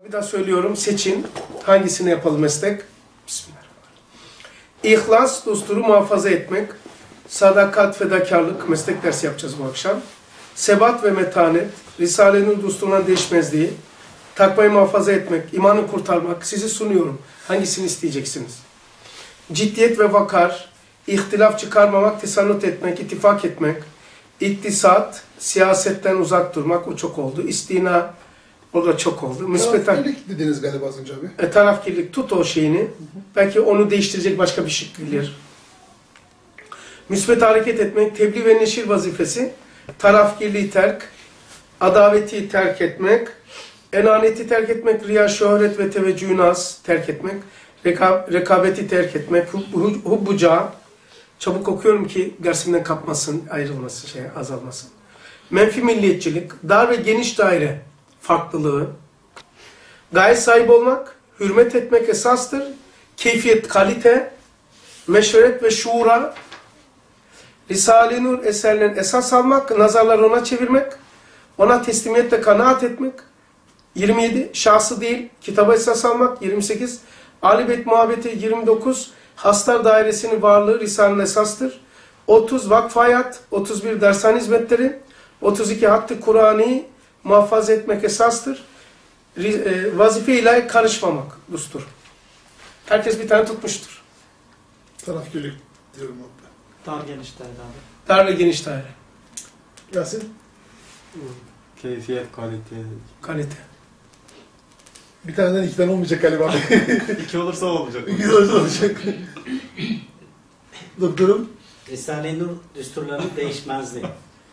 Bir daha söylüyorum, seçin. Hangisini yapalım meslek? Bismillahirrahmanirrahim. İhlas, dusturu muhafaza etmek. Sadakat, fedakarlık, meslek dersi yapacağız bu akşam. Sebat ve metanet, Risale-i Dusturundan değişmezliği, takmayı muhafaza etmek, imanı kurtarmak. Sizi sunuyorum. Hangisini isteyeceksiniz? Ciddiyet ve vakar, ihtilaf çıkarmamak, tesanüt etmek, ittifak etmek, iktisat, siyasetten uzak durmak, o çok oldu. İstina, o da çok oldu. Tarafkirlik dediniz galiba az önce abi. Tarafkirlik, tut o şeyini. Belki onu değiştirecek başka bir şey gelir. Müsbet hareket etmek, tebliğ ve neşir vazifesi, tarafkirliği terk, adaveti terk etmek, enaniyeti terk etmek, riya, şöhret ve teveccühü naz terk etmek, rekabeti terk etmek, hubbuca, çabuk okuyorum ki dersimden kapmasın, ayrılmasın, azalmasın. Menfi milliyetçilik, dar ve geniş daire farklılığı, gaye sahibi olmak, hürmet etmek esastır, keyfiyet, kalite, meşveret ve şuura, Risale-i Nur eserlerin esas almak, nazarları ona çevirmek, ona teslimiyetle kanaat etmek, 27, şahsı değil, kitaba esas almak, 28, alibet muhabbeti, 29, hastar dairesinin varlığı Risale'nin esastır, 30, vakf hayat, 31, dershane hizmetleri, 32, hattı Kur'an'ı muhafaza etmek esastır, vazife ilahi karışmamak, dustur. Herkes bir tane tutmuştur. Tarafkirlik diyorum abi. Dar geniş daire abi. Dar ve geniş daire. Yasin? Keyfiyet, kalite. Kalite. Bir taneden iki tane olmayacak galiba. İki olursa olmayacak. İki olacak. Doktorum? Risale-i Nur düsturlarının değişmezliği.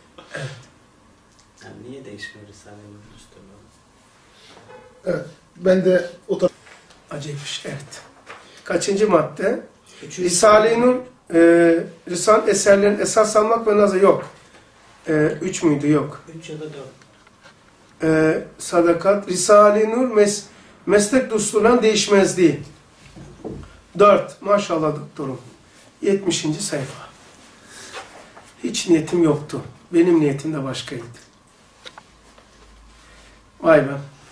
Yani niye değişmiyor Risale-i Nur düsturları? Evet. Ben de o taraf... Acayip iş, evet. Kaçıncı madde? Risale-i Nur, Risale eserlerin esas almak ve nazar yok. 3 müydü? Yok. 3 ya da 4. Sadakat, Risale-i Nur, meslek dusturundan değişmezliği. 4. Maşallah doktorum. 70. sayfa. Hiç niyetim yoktu. Benim niyetim de başkaydı. Vay be.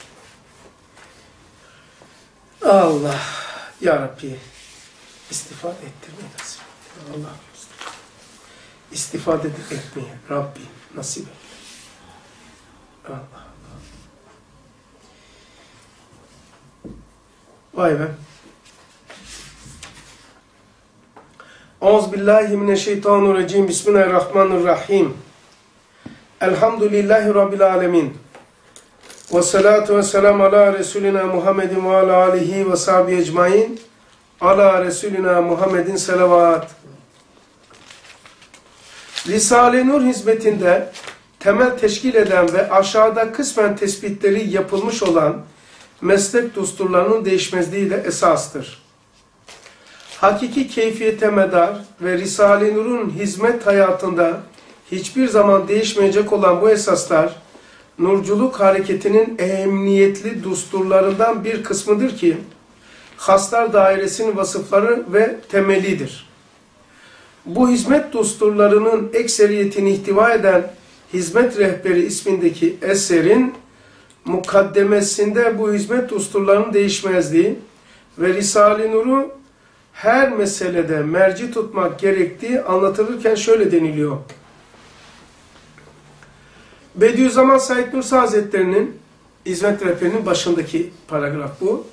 Allah. Ya Rabbi. İstifade ettirmeyi nasip et. Allah. İstifade etmeye Rabbi nasip et. Allah Allah. Vay be. Euzubillahimineşşeytanirracim. Bismillahirrahmanirrahim. Elhamdülillahi Rabbil alemin. Ve salatu ve selamu ala Resulina Muhammedin ve ala alihi ve sahbihi ecmain. Ala Resulina Muhammedin selavat. Risale-i Nur hizmetinde temel teşkil eden ve aşağıda kısmen tespitleri yapılmış olan meslek dusturlarının değişmezliğiyle esastır. Hakiki keyfiyete medar ve Risale-i Nur'un hizmet hayatında hiçbir zaman değişmeyecek olan bu esaslar, nurculuk hareketinin emniyetli dusturlarından bir kısmıdır ki, haslar dairesinin vasıfları ve temelidir. Bu hizmet dusturlarının ekseriyetini ihtiva eden Hizmet Rehberi ismindeki eserin mukaddemesinde bu hizmet dusturlarının değişmezliği ve Risale-i Nur'u her meselede merci tutmak gerektiği anlatılırken şöyle deniliyor. Bediüzzaman Said Nursi Hazretleri'nin Hizmet Rehberi'nin başındaki paragraf bu.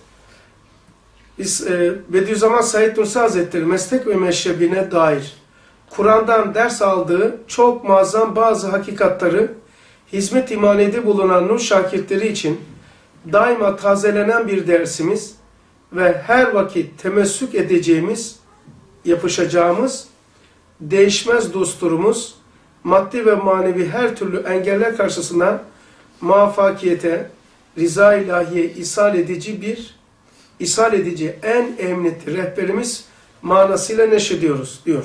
Bediüzzaman Said Nursi Hazretleri meslek ve meşrebine dair Kur'an'dan ders aldığı çok muazzam bazı hakikatları hizmet imanede bulunan nur şakirtleri için daima tazelenen bir dersimiz ve her vakit temessük edeceğimiz, yapışacağımız, değişmez dosturumuz, maddi ve manevi her türlü engeller karşısında muvaffakiyete, rıza ilahiye ishal edici en emniyetli rehberimiz manasıyla neşrediyoruz diyor.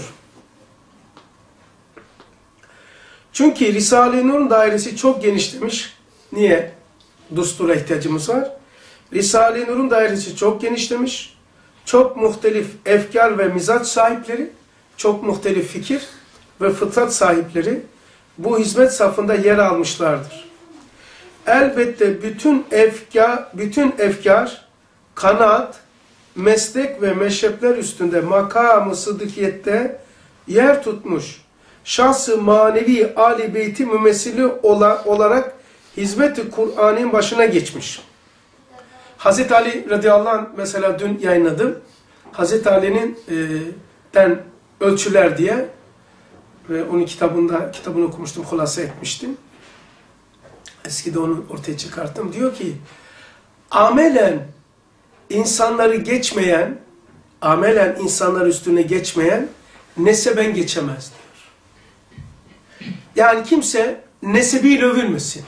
Çünkü Risale-i Nur'un dairesi çok geniş demiş. Niye? Dustura ihtiyacımız var. Risale-i Nur'un dairesi çok geniş demiş. Çok muhtelif efkar ve mizaç sahipleri, çok muhtelif fikir ve fıtrat sahipleri bu hizmet safında yer almışlardır. elbette bütün efkar, kanaat, meslek ve meşrepler üstünde makamı sıddıkiyette yer tutmuş şahs-ı manevi âli beyti mümessili olarak hizmet-i Kur'an'ın başına geçmiş. Hazreti Ali radıyallahu anh mesela dün yayınladım. Hazreti Ali'nin ölçüler diye ve onun kitabını okumuştum, hulasa etmiştim. Eskide onu ortaya çıkarttım. Diyor ki amelen insanlar üstüne geçmeyen neseben geçemez diyor. Yani kimse nesebiyle övülmesin.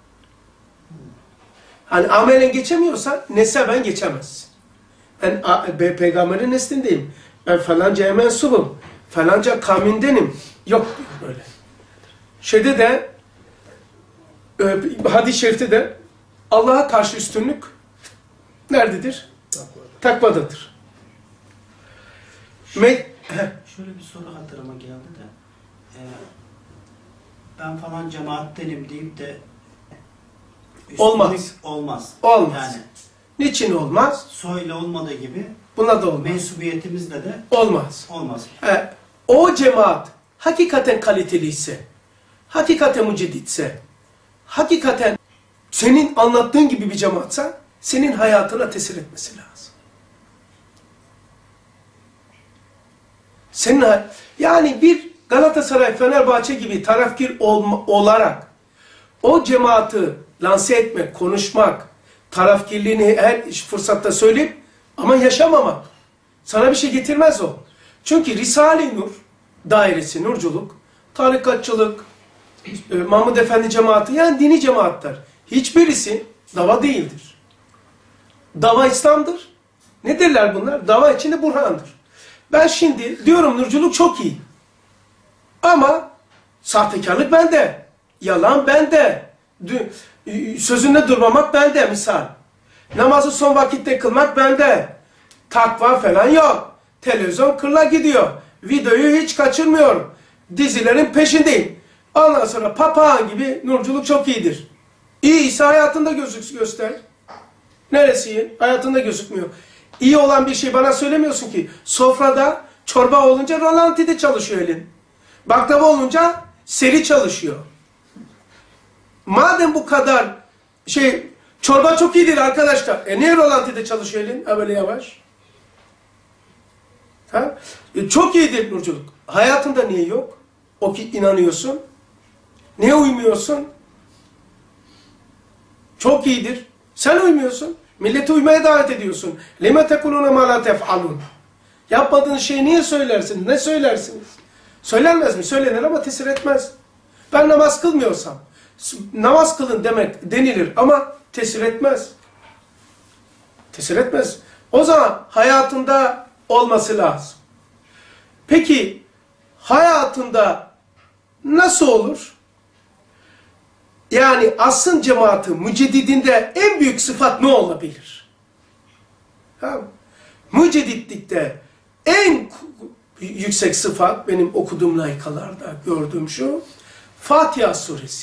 Hani amelen geçemiyorsa neseben geçemez. Ben peygamberin neslindeyim. Ben falancaya mensubum. Falanca kavmindenim. Yok böyle. Şeyde de hadis-i şerifte de Allah'a karşı üstünlük nerededir? Takvadadır. Şöyle bir soru hatırıma geldi de ben falan cemaattenim deyip de olmaz. Olmaz. Olmaz. Yani niçin olmaz? soyla olmadığı gibi Buna da olmaz. mensubiyetimizle de olmaz. Olmaz. O cemaat hakikaten kaliteliyse, hakikaten mücedditse, hakikaten senin anlattığın gibi bir cemaatsa senin hayatına tesir etmesi lazım. Yani bir Galatasaray, Fenerbahçe gibi tarafkir olarak o cemaati lanse etmek, konuşmak, tarafkirliğini her fırsatta söyleyip ama yaşamamak sana bir şey getirmez o. Çünkü Risale-i Nur dairesi, nurculuk, tarikatçılık, Mahmud Efendi cemaati yani dini cemaatler hiçbirisi dava değildir. Dava İslam'dır. Ne derler bunlar? Dava içinde burhandır. Ben şimdi diyorum nurculuk çok iyi. Ama sahtekarlık bende. Yalan bende. Sözünde durmamak bende misal. Namazı son vakitte kılmak bende. Takva falan yok. Televizyon kırla gidiyor. Videoyu hiç kaçırmıyorum. Dizilerin peşindeyim. Ondan sonra papağan gibi nurculuk çok iyidir. İyi ise hayatında göster. Neresi iyi? Hayatında gözükmüyor. İyi olan bir şey bana söylemiyorsun ki. Sofrada çorba olunca rolantide çalışıyor elin. Baklava olunca seri çalışıyor. Madem bu kadar çorba çok iyidir arkadaşlar. Niye rolantide çalışıyor elin? Böyle yavaş. Çok iyidir nurculuk. Hayatında niye yok? O ki inanıyorsun. Niye uymuyorsun? Çok iyidir. Sen uymuyorsun. Milleti uymaya davet ediyorsun. لَمَا تَكُلُونَ مَا لَا تَفْعَلُونَ Yapmadığın şeyi niye söylersin? Ne söylersiniz? Söylenmez mi? Söylenir ama tesir etmez. Ben namaz kılmıyorsam, namaz kılın denilir ama tesir etmez. Tesir etmez. O zaman hayatında olması lazım. Peki hayatında nasıl olur? Yani asrın cemaati müceddidinde en büyük sıfat ne olabilir? Mücedditlikte en yüksek sıfat benim okuduğum layıkalarda gördüğüm şu. Fatiha suresi.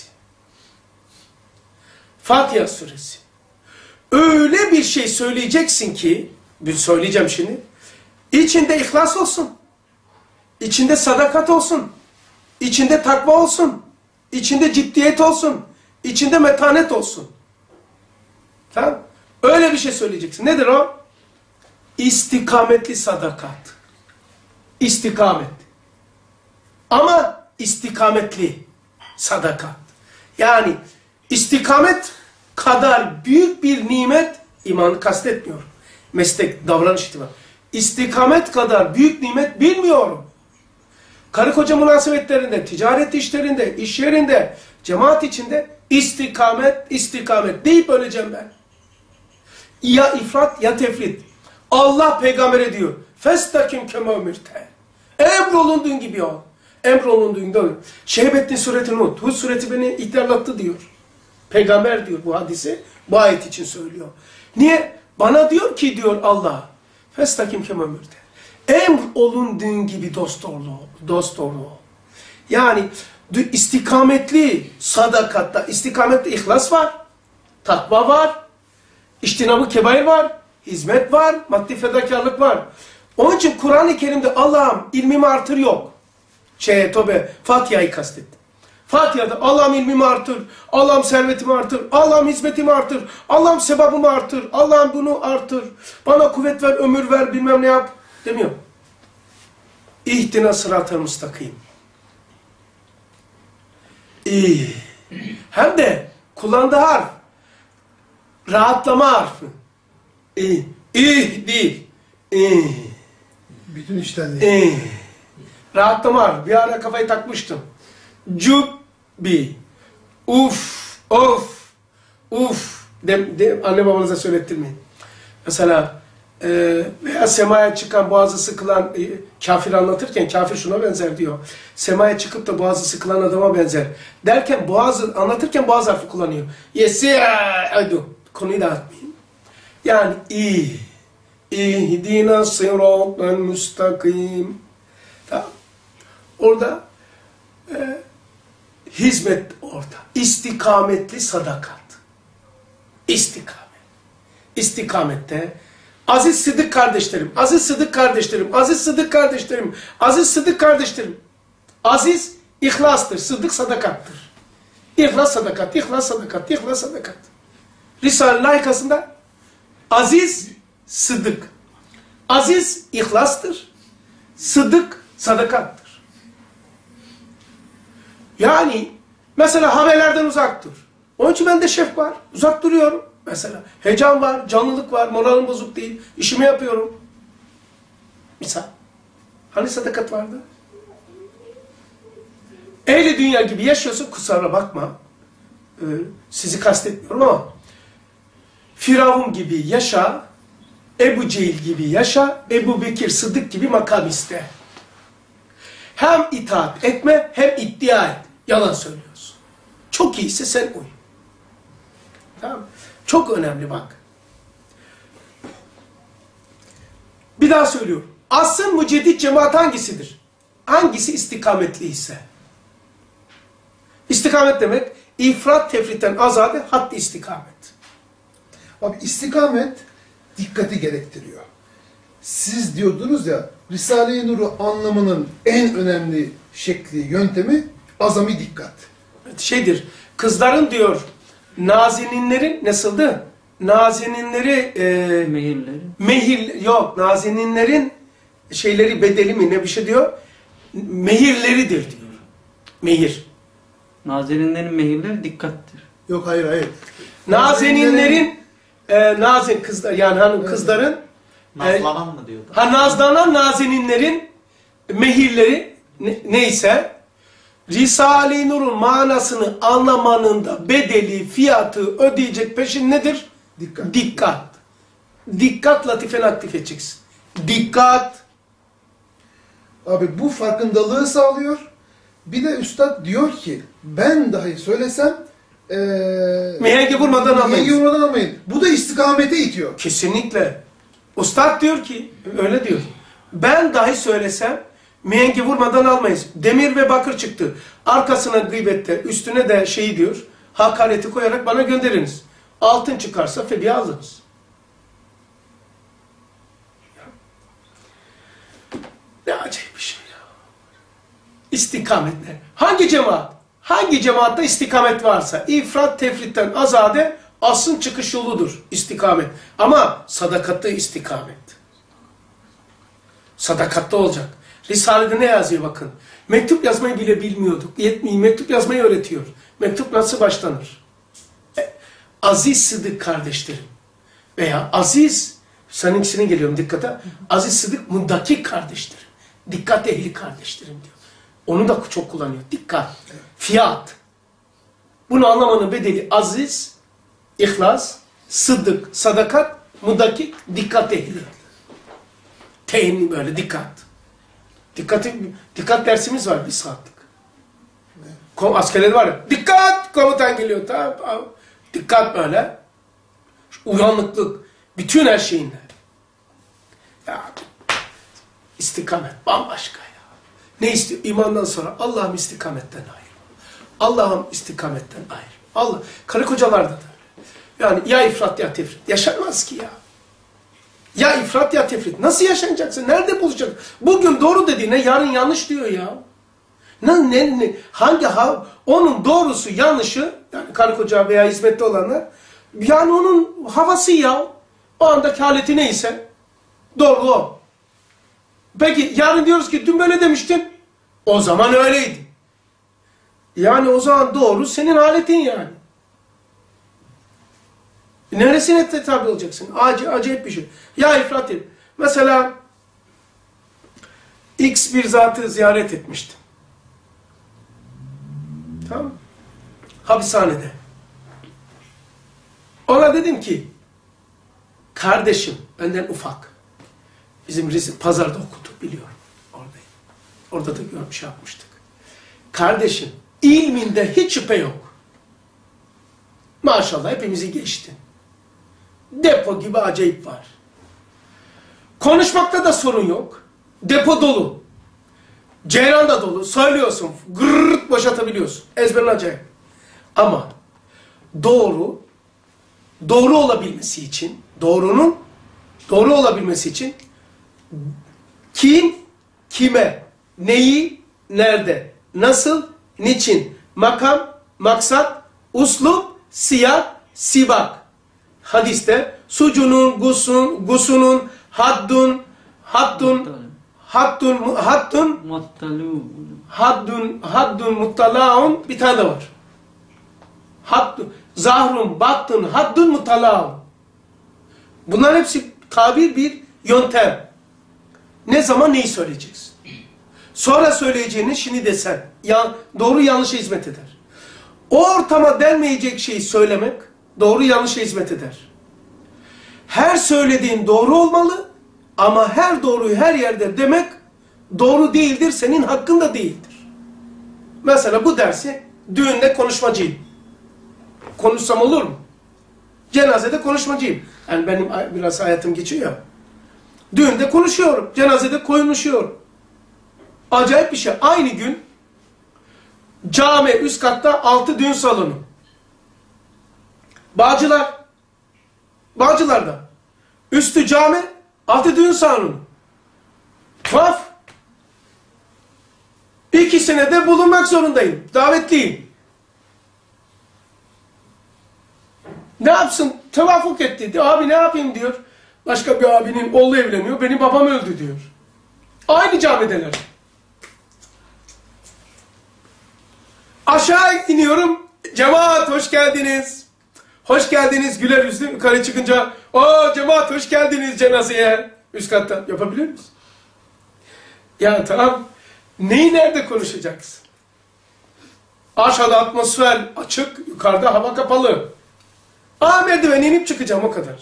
Fatiha suresi. Öyle bir şey söyleyeceksin ki, söyleyeceğim şimdi, içinde ihlas olsun, içinde sadakat olsun, içinde takva olsun, içinde ciddiyet olsun, içinde metanet olsun. Tamam? Öyle bir şey söyleyeceksin. Nedir o? İstikametli sadakat. İstikamet. Ama istikametli sadakat. Yani istikamet kadar büyük bir nimet, imanı kastetmiyorum. Meslek, davranış itibariyle. İstikamet kadar büyük nimet bilmiyorum. Karı koca münasebetlerinde, ticaret işlerinde, iş yerinde, cemaat içinde istikamet deyip öleceğim ben. Ya ifrat ya tefrit. Allah peygambere diyor. Festakim kema umirte. Emrolunduğun gibi ol. Emrolunduğun gibi ol. Şehbettin suretini unut. Hud sureti beni ihtiyarlattı diyor. Peygamber diyor bu hadisi. Bu ayet için söylüyor. Niye? Bana diyor ki diyor Allah. Festakim kema umirte. Emrolunduğun gibi dost doğru ol. Yani istikametli sadakatta, istikametli ihlas var. takva var, İçtinab-ı kebair var, hizmet var, maddi fedakarlık var. Onun için Kur'an-ı Kerim'de Allah'ım ilmimi artır yok. Fatiha'yı kastettim. Fatiha'da Allah'ım ilmimi artır, Allah'ım servetimi artır, Allah'ım hizmetimi artır, Allah'ım sebabımı artır, Allah'ım bunu artır, bana kuvvet ver, ömür ver, bilmem ne yap demiyor. İhdina sırat-ı müstakim. Hem de kullandığı harf rahatlama harfi. Değil. Bütün iştenliği. Rahatlama harfi. Bir ara kafayı takmıştım. Cubbi. Uf. Anne babanıza söylettirmeyin. Mesela veya semaya çıkan, boğazı sıkılan kafir anlatırken kafir şuna benzer diyor. Semaya çıkıp da boğazı sıkılan adama benzer. Derken anlatırken boğaz harfi kullanıyor. Konuyu dağıtmayayım. Yani İhdina sıratal müstakim. Tamam. Orada hizmet orada. İstikametli sadakat. İstikamette aziz sıdık kardeşlerim, aziz sıdık kardeşlerim, aziz sıdık kardeşlerim, aziz sıdık kardeşlerim. Aziz ihlastır, sıddık sadakattır. İhlas sadakat, ihlas sadakat, ihlas sadakat. Risale-i layıkasında aziz sıddık. Aziz ihlastır, sıddık sadakattır. Yani mesela haberlerden uzak dur. Onun için bende şef var, uzak duruyorum. Mesela heyecan var, canlılık var, moralim bozuk değil, işimi yapıyorum. Misal. Hani sadakat vardı? Ehli dünya gibi yaşıyorsun, kusura bakma. Sizi kastetmiyorum ama Firavun gibi yaşa, Ebu Cehil gibi yaşa, Ebu Bekir Sıddık gibi makam iste. Hem itaat etme, hem iddia et. Yalan söylüyorsun. Çok iyiyse sen uy. Tamam mı? Çok önemli bak. Bir daha söylüyorum. Asıl müceddit cemaat hangisidir? Hangisi istikametli ise? İstikamet demek, ifrat tefritten azade, hadd istikamet. Abi istikamet dikkati gerektiriyor. Siz diyordunuz ya, Risale-i Nur'u anlamının en önemli şekli, yöntemi azami dikkat. Şeydir, kızların diyor, nazeninlerin nasıldı? Nazeninleri nazeninlerin şeyleri bedeli mi ne bir şey diyor? Mehirleridir diyor. Mehir. Nazeninlerin mehirleri dikkattir. Yok hayır. Nazeninlerin nazen kızlar yani hanım kızların Nazlanan mı diyordu? nazlanan nazeninlerin mehirleri neyse Risale-i Nur'un manasını anlamanın da bedeli, fiyatı ödeyecek peşin nedir? Dikkat. Dikkat latifen aktif edeceksin. Dikkat. Abi bu farkındalığı sağlıyor. Bir de üstad diyor ki ben dahi söylesem mihengi vurmadan almayın. Bu da istikamete itiyor. Kesinlikle. Ustad diyor ki, öyle diyor. Ben dahi söylesem mihengi vurmadan almayız. Demir ve bakır çıktı. Arkasına gıybette, üstüne de şeyi diyor, hakareti koyarak bana gönderiniz. Altın çıkarsa febiye alınız. Ne acayip bir şey ya. İstikamet ne? Hangi cemaat? Hangi cemaatte istikamet varsa, ifrat tefritten azade aslın çıkış yoludur istikamet. Ama sadakatli istikamet. Sadakatli olacak. Risale'de ne yazıyor bakın. Mektup yazmayı bile bilmiyorduk. Yetmiyor. Mektup yazmayı öğretiyor. Mektup nasıl başlanır? Aziz Sıdık kardeşlerim. Veya aziz, seninkisine geliyorum dikkate. Aziz Sıdık mundakik kardeşlerim. Dikkat ehli kardeşlerim diyor. Onu da çok kullanıyor. Dikkat. Fiyat. Bunu anlamanın bedeli aziz, ihlas, sıddık, sadakat, mundakik, dikkat ehli. Teyin böyle dikkat. Dikkat dersimiz var bir saatlik. Askerleri var ya, dikkat komutan geliyor tamam. Dikkat böyle. Uyanıklık. Bütün her şeyinde. Ya istikamet bambaşka ya. Ne istiyor? İmandan sonra Allah'ım istikametten ayır. Allah'ım istikametten ayır. Allah. Karı kocalarda da öyle. Yani ya ifrat ya tefrit. Yaşanmaz ki ya. Ya ifrat ya tefrit. Nasıl yaşanacaksın? Nerede bulacaksın? Bugün doğru dediğine yarın yanlış diyor ya. Onun doğrusu yanlışı, yani karı koca veya hizmette olanlar, yani onun havası ya. O andaki haleti neyse doğru o. Peki yarın diyoruz ki dün böyle demiştin. O zaman öyleydi. Yani o zaman doğru senin haletin yani. Neresine tabi olacaksın? Acayip bir şey. Ya ifrat et. Mesela X bir zatı ziyaret etmiştim. Tamam. Hapishanede. Ona dedim ki, kardeşim benden ufak. Bizim pazarda okuduk biliyorum. Oradayım. Orada da görmüş yapmıştık. Kardeşim, ilminde hiç şüphe yok. Maşallah hepimizi geçtin. Depo gibi acayip var. Konuşmakta da sorun yok. Depo dolu. Ceyran da dolu. Söylüyorsun. Gırrrt boşaltabiliyorsun. Ezberin acayip. Ama doğru olabilmesi için, doğrunun doğru olabilmesi için kim, kime, neyi, nerede, nasıl, niçin, makam, maksat, uslup, siyah, sibak. Hadiste sucunun, gusunun, haddun muttalaun bir tane de var. Zahrun, battun, haddun muttalaun. Bunlar hepsi tabir bir yöntem. Ne zaman neyi söyleyeceksin? Sonra söyleyeceğini şimdi desen. Doğru yanlışa hizmet eder. O ortama denmeyecek şeyi söylemek doğru yanlışa hizmet eder. Her söylediğin doğru olmalı ama her doğruyu her yerde demek doğru değildir, senin hakkın da değildir. Mesela bu dersi düğünde konuşmacıyım. Konuşsam olur mu? Cenazede konuşmacıyım. Yani benim biraz hayatım geçiyor ya. Düğünde konuşuyorum, cenazede konuşuyorum. Acayip bir şey. Aynı gün cami üst katta 6 düğün salonu. Bağcılar'da. Üstü cami, 6 düğün salonu. Tuhaf. İkisine de bulunmak zorundayım. Davetliyim. Ne yapsın? Tevafuk etti. Abi ne yapayım diyor. Başka bir abinin oğlu evleniyor. Benim babam öldü diyor. Aynı camideler. Aşağı iniyorum. Cemaat hoş geldiniz. Hoş geldiniz güler yüzlü. Yukarı çıkınca cemaat hoş geldiniz cenazeye. Üst katta. Yapabiliyor musun? Ya tamam. Neyi nerede konuşacaksın? Aşağıda atmosfer açık. Yukarıda hava kapalı. Merdiven inip çıkacağım o kadar.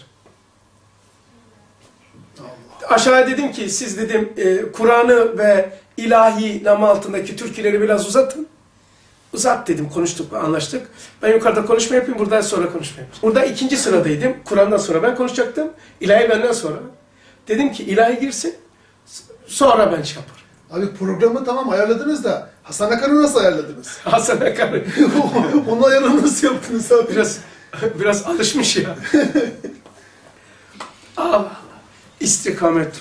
Aşağıya dedim ki siz dedim Kur'an'ı ve ilahi namı altındaki türküleri biraz uzatın. Uzat dedim, konuştuk, anlaştık. Ben yukarıda konuşma yapayım, buradan sonra konuşma yapayım. Burada 2. sıradaydım. Kur'an'dan sonra ben konuşacaktım. İlahi benden sonra. Dedim ki ilahi girsin, sonra ben şey yaparım. Abi programı tamam ayarladınız da Hasan Akar'ı nasıl ayarladınız? Hasan Akar'ı. Onun ayarını nasıl yaptınız abi? Biraz alışmış ya. Allah. İstikamet.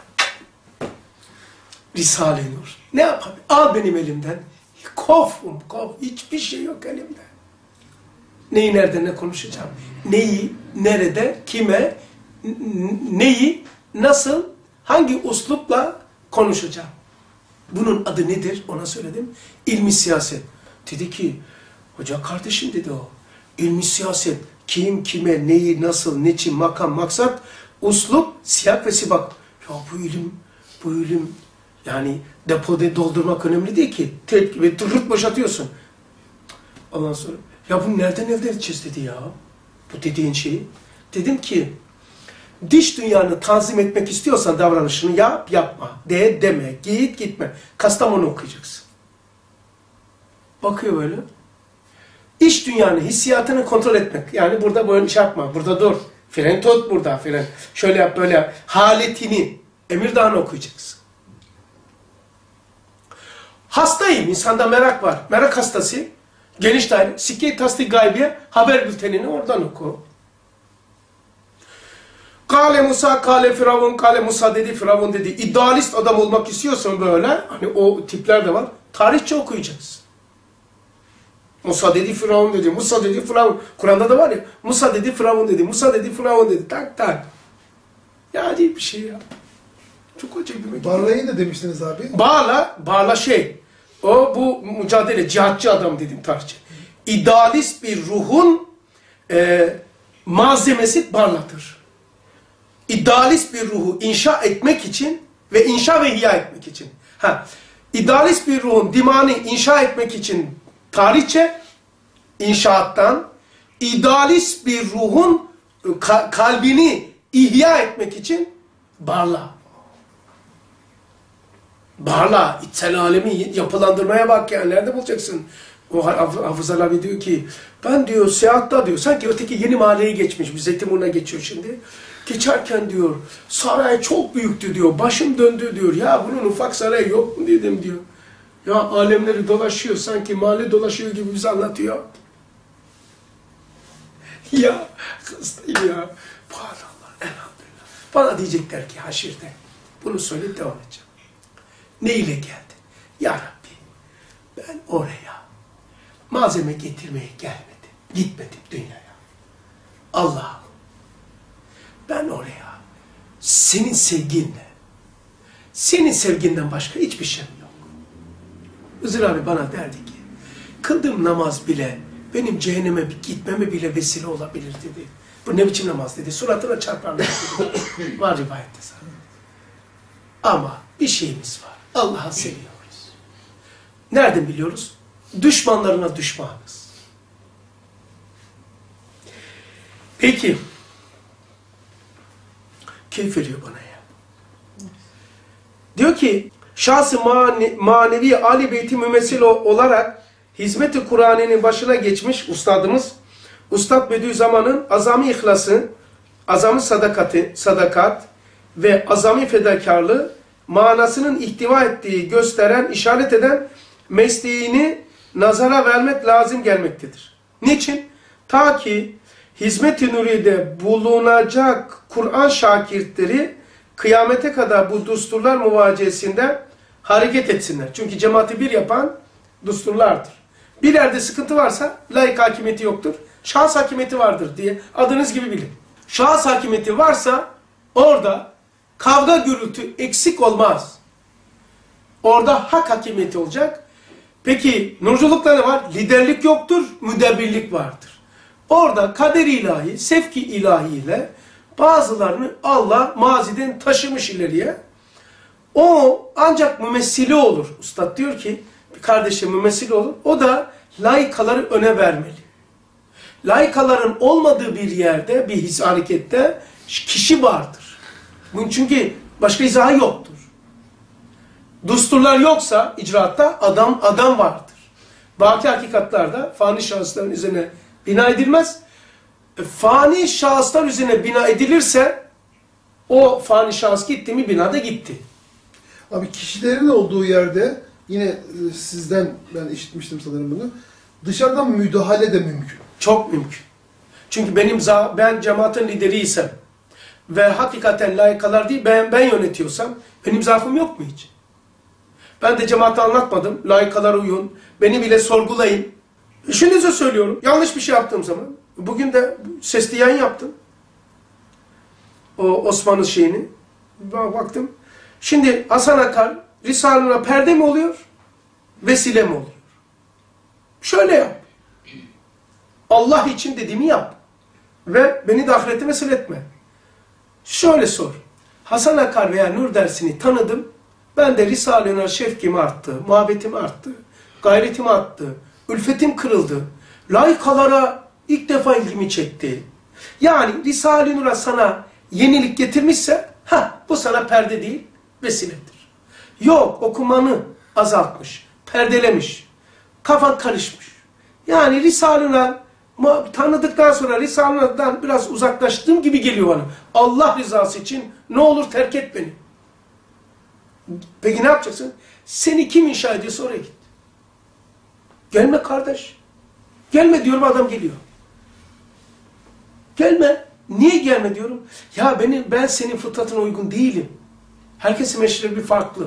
Risale-i Nur. Ne yapayım? Al benim elimden. Kof. Hiçbir şey yok elimde. Neyi nerede ne konuşacağım? Neyi, nerede, kime, neyi, nasıl, hangi uslupla konuşacağım? Bunun adı nedir? Ona söyledim. İlmi siyaset. Dedi ki, hoca kardeşim dedi o. İlmi siyaset. Kim, kime, neyi, nasıl, niçin, makam, maksat, uslup, siyak ve sibak. Ya bu ilim yani depoda doldurmak önemli değil ki. Tek gibi tırırt boşaltıyorsun. Ondan sonra ya bunu nereden elde edeceğiz dedi ya. Bu dediğin şeyi. Dedim ki dış dünyanı tanzim etmek istiyorsan davranışını yap, yapma. De, deme. Git, gitme. Kastamonu okuyacaksın. Bakıyor böyle. İç dünyanın hissiyatını kontrol etmek. Yani burada böyle şey yapma. Burada dur. Fren tut burada. Fren. Şöyle yap, böyle yap. Haletini, Emirdağ'ını okuyacaksın. Hastayım. İnsanda merak var. Merak hastası. Geniş daire. Sikke-i tasdik gaybiye haber bültenini oradan oku. Kale Musa, kale Firavun, kale Musa dedi, Firavun dedi. İdealist adam olmak istiyorsan böyle, hani o tipler de var. Tarihçe okuyacaksın. Musa dedi, Firavun dedi, Musa dedi, Firavun. Kur'an'da da var ya, Musa dedi, Firavun dedi, Musa dedi, Firavun dedi. Tak tak. Ya acayip bir şey ya. Çok acayip bir Barla'yı da demiştiniz abi. Bağla şey. O bu mücadele, cihatçı adam dedim tarihçe. İdealist bir ruhun malzemesi Barla'dır. İdealist bir ruhu inşa etmek için ve inşa ve ihya etmek için. İdealist bir ruhun dimağını inşa etmek için tarihçe, inşaattan, idealist bir ruhun kalbini ihya etmek için Barla. Barla, içsel alemi yapılandırmaya bak yani. Nerede bulacaksın? O Hafız abi diyor ki, ben diyor seyahatta diyor, sanki öteki yeni mahalleyi geçmiş, bir Zeytinburnu'na geçiyor şimdi. Geçerken diyor, saray çok büyüktü diyor, başım döndü diyor. Ya bunun ufak sarayı yok mu dedim diyor. Ya alemleri dolaşıyor, sanki mahalle dolaşıyor gibi bize anlatıyor. Ya hastayım ya. Pardon, elhamdülillah. Bana diyecekler ki haşirde, bunu söyleyip devam edeceğim. Ne ile geldi? Ya Rabbi, ben oraya malzeme getirmeye gelmedim. Gitmedim dünyaya. Allah'ım, ben oraya senin sevginle, senin sevginden başka hiçbir şeyim yok. Hızır abi bana derdi ki, kıldığım namaz bile benim cehenneme gitmeme bile vesile olabilir dedi. Bu ne biçim namaz dedi. Suratına çarparlar dedi. Var rivayette sana. Ama bir şeyimiz var. Allah'ı seviyoruz. Nereden biliyoruz? Düşmanlarına düşmanız. Peki. Keyif veriyor bana ya. Diyor ki, şahs-ı manevi Ali Beyti mümessil olarak hizmet-i Kur'an'ın başına geçmiş ustadımız, Ustad Bediüzzaman'ın azami ihlası, azami sadakat ve azami fedakarlığı manasının ihtiva ettiği, gösteren, işaret eden mesleğini nazara vermek lazım gelmektedir. Niçin? Ta ki hizmet-i nuride bulunacak Kur'an şakirtleri kıyamete kadar bu düsturlar muvaciyesinde hareket etsinler. Çünkü cemaati bir yapan düsturlardır. Bir yerde sıkıntı varsa laik hakimiyeti yoktur, şahıs hakimiyeti vardır diye adınız gibi bilin. Şahıs hakimiyeti varsa orada kavga gürültü eksik olmaz. Orada hak hakimiyeti olacak. Peki nurculukta ne var? Liderlik yoktur, müdebbirlik vardır. Orada kader ilahi, sevki ilahiyle bazılarını Allah maziden taşımış ileriye. O ancak mümessili olur. Ustad diyor ki, bir kardeşe mümessili olur. O da laikaları öne vermeli. Laikaların olmadığı bir yerde, bir harekette kişi vardır. Bunun çünkü başka izahı yoktur. Düsturlar yoksa icraatta adam vardır. Baki hakikatlarda fani şahısların üzerine bina edilmez. Fani şahıslar üzerine bina edilirse o fani şahıs gitti mi binada gitti. Abi kişilerin olduğu yerde yine sizden ben işitmiştim sanırım bunu. Dışarıdan müdahale de mümkün. Çok mümkün. Çünkü ben cemaatin lideriysem ve hakikaten layıkalar değil ben yönetiyorsam benim zaafım yok mu hiç? Ben de cemaate anlatmadım. Layıkalar uyun. Beni bile sorgulayın. İşinize söylüyorum. Yanlış bir şey yaptığım zaman. Bugün de sesli yayın yaptım. O Osmanlı şeyini. Baktım. Şimdi Hasan Akar Risale'ne perde mi oluyor? Vesile mi oluyor? Şöyle yap. Allah için dediğimi yap. Ve beni de ahirete mesele etme. Şöyle sor. Hasan Akar veya Nur dersini tanıdım. Ben de Risale-i şefkim arttı, muhabbetim arttı, gayretim arttı, ülfetim kırıldı. Laikalara ilk defa ilgimi çekti. Yani Risale-i Nur'a sana yenilik getirmişse, bu sana perde değil, vesiledir. Yok, okumanı azaltmış, perdelemiş, kafan karışmış. Yani Risale-i Nur'u tanıdıktan sonra Risale-i Nur'dan biraz uzaklaştığım gibi geliyor bana. Allah rızası için ne olur terk et beni. Peki ne yapacaksın? Seni kim inşa ediyorsa oraya git. Gelme kardeş. Gelme diyorum adam geliyor. Gelme. Niye gelme diyorum? Ya ben senin fıtratına uygun değilim. Herkesin meşrebi farklı.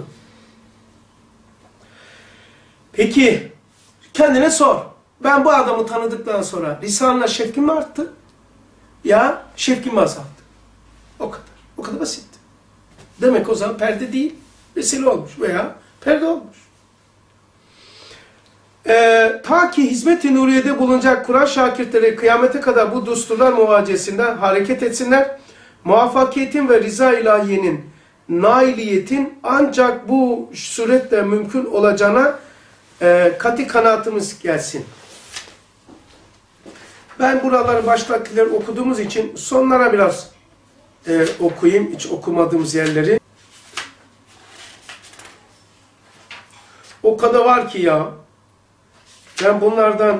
Peki, kendine sor. Ben bu adamı tanıdıktan sonra lisanla şefkim mi arttı? Ya şefkim mi azaldı? O kadar. O kadar basit. Demek o zaman perde değil, vesile olmuş veya perde olmuş. Ta ki hizmet-i nuriyede bulunacak Kur'an şakirtleri kıyamete kadar bu düsturlar muvacesinden hareket etsinler. Muvaffakiyetin ve rıza ilahiyenin, nailiyetin ancak bu suretle mümkün olacağına kat'i kanaatimiz gelsin. Ben buraları baştakileri okuduğumuz için sonlara biraz okuyayım, hiç okumadığımız yerleri. O kadar var ki ya, ben bunlardan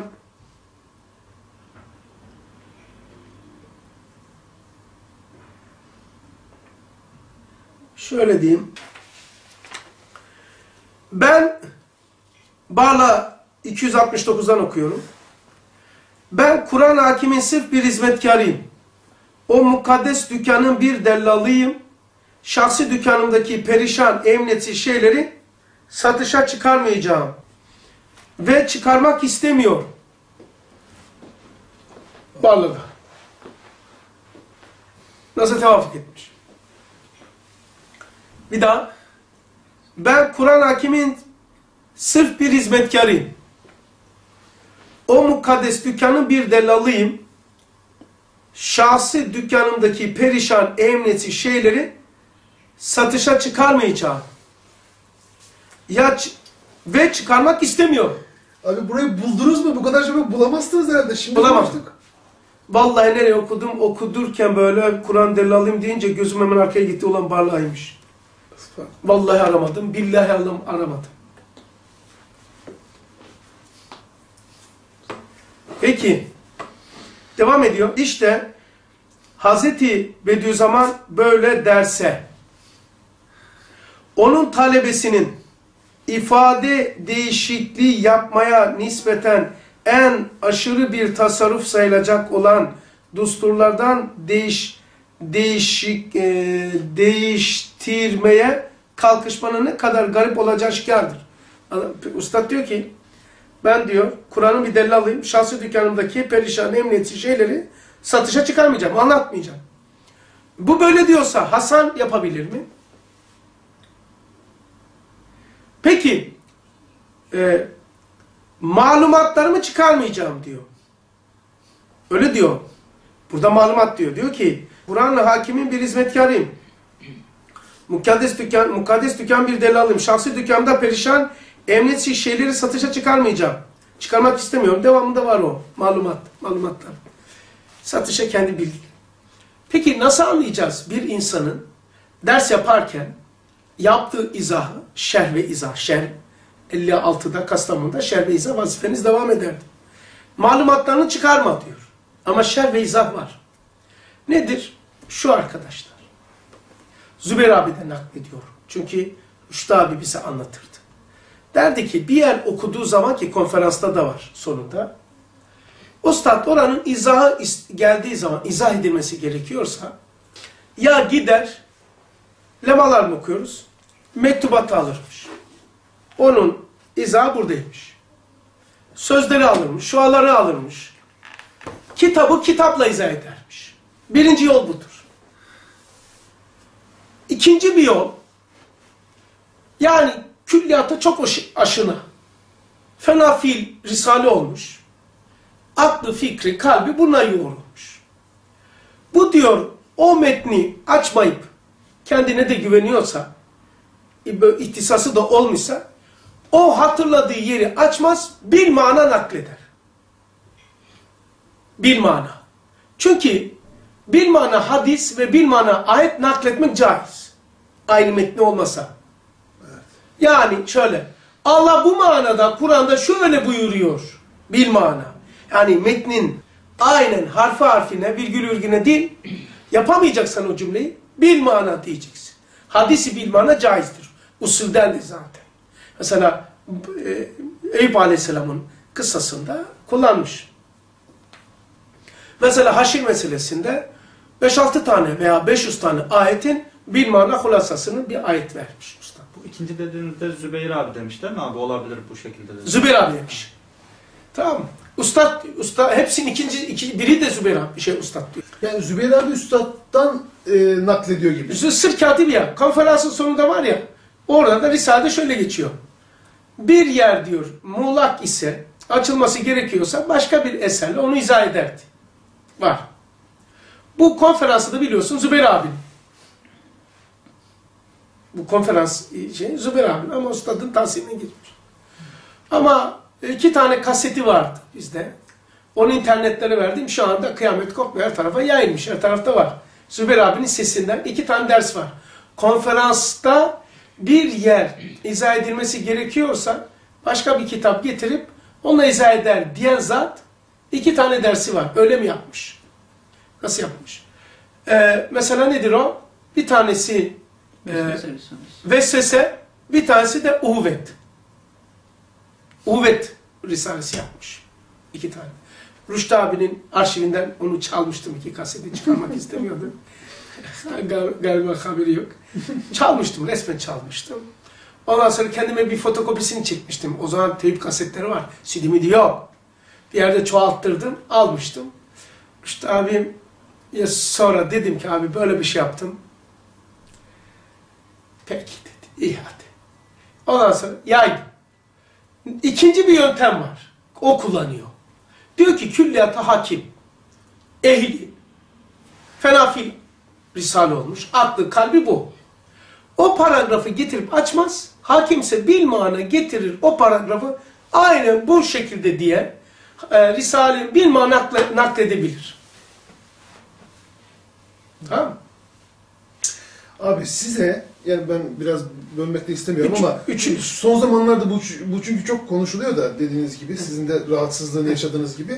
şöyle diyeyim. Ben Barla 269'dan okuyorum. Ben Kur'an hakimin sırf bir hizmetkarıyım. O mukaddes dükkanın bir dellalıyım. Şahsi dükkanımdaki perişan, emniyetsiz şeyleri satışa çıkarmayacağım. Ve çıkarmak istemiyor. Barla'da. Nasıl tevafuk etmiş? Bir daha. Ben Kur'an hakimin sırf bir hizmetkarıyım. O mukaddes dükkanın bir dellalıyım. Şahsi dükkanımdaki perişan, emniyetsiz şeyleri satışa çıkarmayacağım. Ve çıkarmak istemiyor. Abi burayı buldunuz mu? Bu kadar şey bulamazsınız herhalde. Şimdi Bulamam. bulmuştuk. Vallahi nereye okudum, okudurken böyle Kur'an dellalıyım deyince gözüm hemen arkaya gitti, olan Barla'ymış. Vallahi aramadım, billahi aramadım. Peki, devam ediyor. İşte Hazreti Bediüzzaman böyle derse, onun talebesinin ifade değişikliği yapmaya nispeten en aşırı bir tasarruf sayılacak olan düsturlardan değiştirmeye kalkışmanın ne kadar garip olacağı şikardır. Üstad diyor ki, ben diyor Kur'an'ın bir dellalıyım, şahsi dükkanımdaki perişan, emniyetsiz şeyleri satışa çıkarmayacağım, anlatmayacağım. Bu böyle diyorsa Hasan yapabilir mi? Peki, malumatlarımı çıkarmayacağım diyor. Öyle diyor. Burada diyor. Diyor ki, Kur'an'la hakimin bir hizmetkarıyım. Mukaddes dükkan bir dellalıyım. Şahsi dükkanımda perişan, emniyetsiz şeyleri satışa çıkarmayacağım. Çıkarmak istemiyorum. Devamında var o malumatlar. Satışa kendi bilgi. Peki nasıl anlayacağız bir insanın ders yaparken yaptığı izahı, şerh ve izah, şerh 56'da Kastamonu'da şerh ve izah vazifeniz devam ederdi. Malumatlarını çıkarma diyor. Ama şerh ve izah var. Nedir? Şu arkadaşlar. Zübeyir abiden naklediyor. Çünkü Üstad abi bize anlatırdı. Derdi ki bir yer okuduğu zaman, ki konferansta da var sonunda. Üstad oranın izahı geldiği zaman, izah edilmesi gerekiyorsa ya gider, lemalar mı okuyoruz? Mektubatı alırmış. Onun izahı buradaymış. Sözleri alırmış, şuaları alırmış. Kitabı kitapla izah edermiş. Birinci yol budur. İkinci bir yol, yani külliyata çok aşına, fena fiil risale olmuş. Aklı, fikri, kalbi buna yoğrulmuş. Bu diyor, o metni açmayıp kendine de güveniyorsa, ihtisası da olmuşsa, o hatırladığı yeri açmaz, bilmana nakleder. Bilmana. Çünkü bilmana hadis ve bilmana ayet nakletmek caiz. Aynı metni olmasa. Evet. Yani şöyle, Allah bu manada Kur'an'da şöyle buyuruyor. Bilmana. Yani metnin aynen harfi harfine, virgül virgüne değil, yapamayacaksan o cümleyi bilmana diyeceksin. Hadisi bilmana caizdir. Usuldendir zaten. Mesela Eyüp Aleyhisselam'ın kıssasında kullanmış. Mesela haşir meselesinde 5-6 tane veya 500 tane ayetin bir mana hulasasını bir ayet vermiş usta. Bu ikinci dediğinizde Zübeyir abi demiş değil mi abi? Olabilir bu şekilde demiş. Zübeyir abi demiş. Tamam mı? Usta hepsinin biri de Zübeyir abi ustad diyor. Yani Zübeyir abi üstaddan naklediyor gibi. Sır katibi ya. Konferansın sonunda var ya. Orada da Risale'de şöyle geçiyor. Bir yer diyor muğlak ise açılması gerekiyorsa başka bir eserle onu izah ederdi. Var. Bu konferansı da biliyorsun Zübeyir abinin. Bu konferans Zübeyir abinin ama ustadın tahsiline geçmiş. Ama 2 tane kaseti vardı bizde. Onu internetlere verdim. Şu anda kıyamet kopmuyor. Her tarafa yayılmış. Her tarafta var. Zübeyir abinin sesinden 2 tane ders var. Konferansta bir yer izah edilmesi gerekiyorsa başka bir kitap getirip onunla izah eder diyen zat 2 tane dersi var. Öyle mi yapmış? Nasıl yapmış? Mesela nedir o? Bir tanesi Vesvese, bir tanesi de Uhuvvet. Uhuvvet Risalesi yapmış. 2 tane. Rüştü abinin arşivinden onu çalmıştım. 2 kaseti çıkarmak istemiyordum. Galiba haberi yok. Çalmıştım, resmen çalmıştım. Ondan sonra kendime bir fotokopisini çekmiştim. O zaman teyp kasetleri var. CD yok. Bir yerde çoğalttırdım, almıştım. Rüştü abim sonra dedim ki abi böyle bir şey yaptım. Peki dedi, iyi hadi. Ondan sonra yaydım. İkinci bir yöntem var. O kullanıyor. Diyor ki külliyata hakim, ehli, fenafil risale olmuş. Aklı, kalbi bu. O paragrafı getirip açmaz. Hakimse bilmana getirir o paragrafı aynen bu şekilde diye Risale'nin bilmana nakledebilir. Tamam. Abi size, yani ben biraz bölmek de istemiyorum ama son zamanlarda bu çünkü çok konuşuluyor da dediğiniz gibi, sizin de rahatsızlığını yaşadığınız gibi.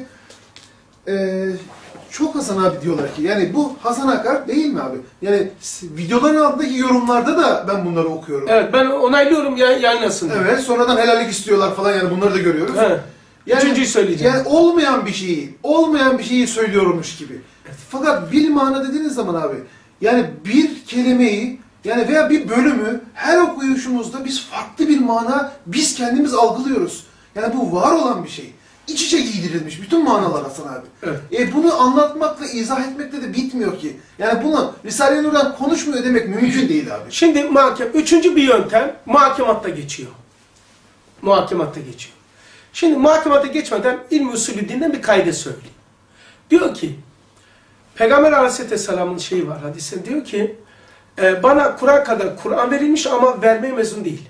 Çok Hasan abi diyorlar ki, yani bu Hasan Akar değil mi abi? Yani videoların altındaki yorumlarda da ben bunları okuyorum. Evet, ben onaylıyorum yayınlasın. Evet, sonradan helallik istiyorlar falan, yani bunları da görüyoruz. Evet. Yani, Üçüncüyü söyleyeceğim. Yani olmayan bir şeyi söylüyormuş gibi. Fakat bilmana dediğiniz zaman abi, yani bir kelimeyi, yani veya bir bölümü her okuyuşumuzda biz farklı bir mana, biz kendimiz algılıyoruz. Yani bu var olan bir şey. İç içe giydirilmiş bütün manalar Hasan abi. Evet. Bunu anlatmakla, izah etmekle de bitmiyor ki. Yani bunu Risale-i Nur'dan konuşmuyor demek mümkün değil abi. Şimdi üçüncü bir yöntem muhakematta geçiyor. Muhakematta geçiyor. Şimdi muhakemata geçmeden ilmi usulü dinden bir kaide söyleyeyim. Diyor ki, Peygamber Aleyhisselam'ın şeyi var hadisinde, diyor ki, bana Kur'an kadar Kur'an verilmiş ama vermeye mezun değil.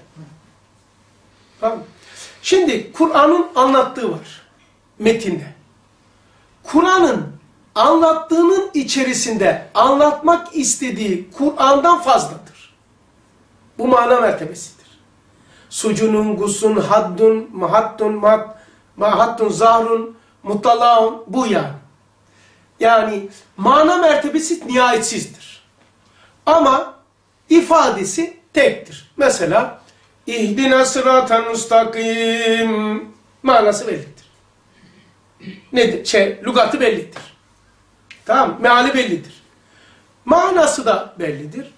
Tamam. Şimdi Kur'an'ın anlattığı var metinde. Kur'an'ın anlattığının içerisinde anlatmak istediği Kur'an'dan fazladır. Bu mana mertebesidir. Sucunun, gusun, haddun, mahattun, zahrun, mutalaun, bu yani. Yani mana mertebesi nihayetsizdir. Ama ifadesi tektir. Mesela İhdina sıraten müstakim manası bellidir. Nedir? Lügatı bellidir. Tamam, meali bellidir. Manası da bellidir.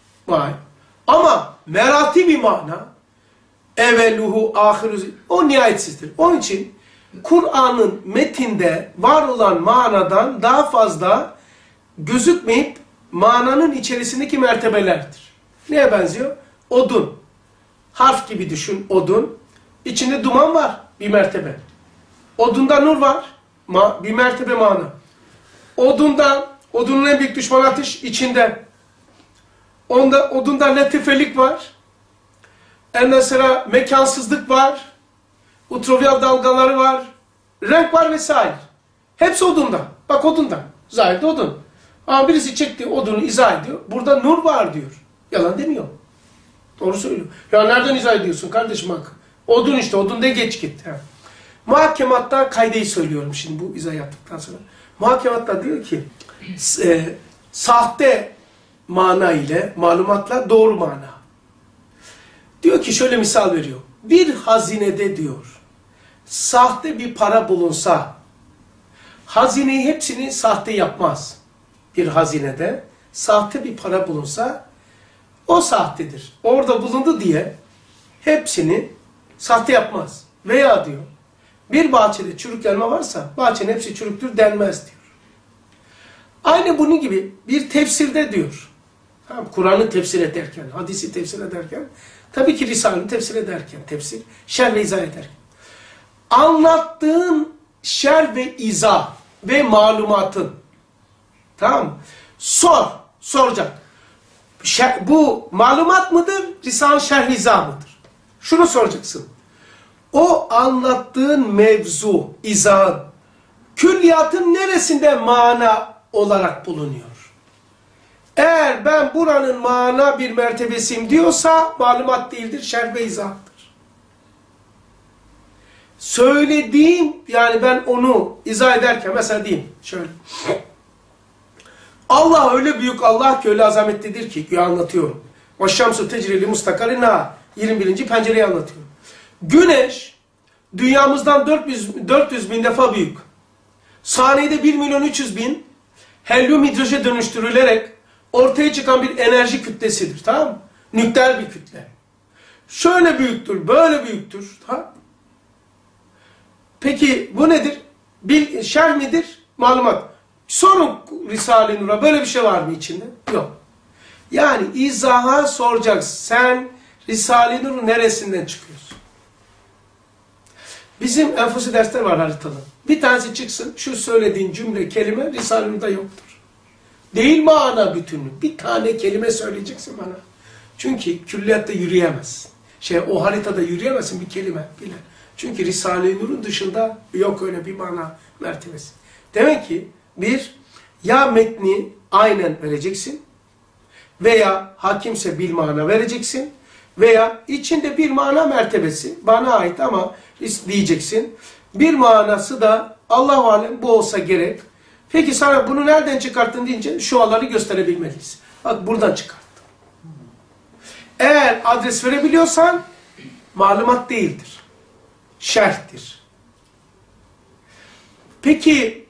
Ama meratibi mana, evveluhu, ahiruhu, o nihayetsizdir. Onun için Kur'an'ın metinde var olan manadan daha fazla gözükmeyip mananın içerisindeki mertebelerdir. Neye benziyor? Odun. Harf gibi düşün, odun. İçinde duman var, bir mertebe. Odunda nur var, bir mertebe mana. Odunun en büyük düşmanı ateş içinde. Odunda latifelik var. Ondan sonra mekansızlık var. Ultraviyal dalgaları var. Renk var vesaire. Hepsi odunda. Bak odunda. Zahirde odun. Ama birisi çekti odunu izah ediyor. Burada nur var diyor. Yalan demiyor. Doğru söylüyor. Ya nereden izah ediyorsun kardeşim bak. Odun işte, odun de geç git. Muhakematta kaydeyi söylüyorum şimdi bu izah yaptıktan sonra. Muhakematta diyor ki sahte mana ile malumatla doğru mana. Diyor ki şöyle misal veriyor. Bir hazinede diyor sahte bir para bulunsa hazineyi hepsini sahte yapmaz. bir hazinede sahte bir para bulunsa o sahtedir. Orada bulundu diye hepsini sahte yapmaz. Veya diyor bir bahçede çürük elma varsa bahçenin hepsi çürüktür denmez diyor. Aynı bunun gibi bir tefsirde diyor. Tamam, Kur'an'ı tefsir ederken, hadisi tefsir ederken, tabii ki Risale'yi tefsir ederken, tefsir, şerh ve izah ederken. Anlattığın şerh ve izah ve malumatın, tamam mı? Soracak. Bu malumat mıdır, Risale şerh izah mıdır? Şunu soracaksın. O anlattığın mevzu, izahın, külliyatın neresinde mana olarak bulunuyor? Eğer ben buranın mana bir mertebesiyim diyorsa malumat değildir, şerh ve izahtır. Söylediğim, yani ben onu izah ederken mesela diyeyim şöyle. Allah öyle büyük Allah ki öyle azametlidir ki güya anlatıyorum. Veşşemsu tecrili mustakarina 21. pencereyi anlatıyorum. Güneş dünyamızdan 400 bin defa büyük. Saniyede 1.300.000 helyum hidroje dönüştürülerek ortaya çıkan bir enerji kütlesidir. Tamam mı? Nükleer bir kütle. Şöyle büyüktür, böyle büyüktür. Tamam. Peki bu nedir? Şerh midir? Malumat. Sorun Risale-i Nur'a, böyle bir şey var mı içinde? Yok. Yani izaha soracaksın. Sen Risale-i Nur'un neresinden çıkıyorsun? Bizim enfusi dersler var haritalı. Bir tanesi çıksın, şu söylediğin cümle, kelime Risale-i Nur'da yoktur. Değil mana bütünlüğü. Bir tane kelime söyleyeceksin bana. Çünkü külliyatta yürüyemez. O haritada yürüyemezsin bir kelime bile. Çünkü Risale-i Nur'un dışında yok öyle bir mana mertebesi. Demek ki ya metni aynen vereceksin veya hakimse bil mana vereceksin veya içinde bir mana mertebesi bana ait ama diyeceksin. Bir manası da Allah-u Alem bu olsa gerek. Peki sana bunu nereden çıkarttın deyince şuaları gösterebilmeliyiz. Bak buradan çıkarttım. Eğer adres verebiliyorsan malumat değildir. Şerhtir. Peki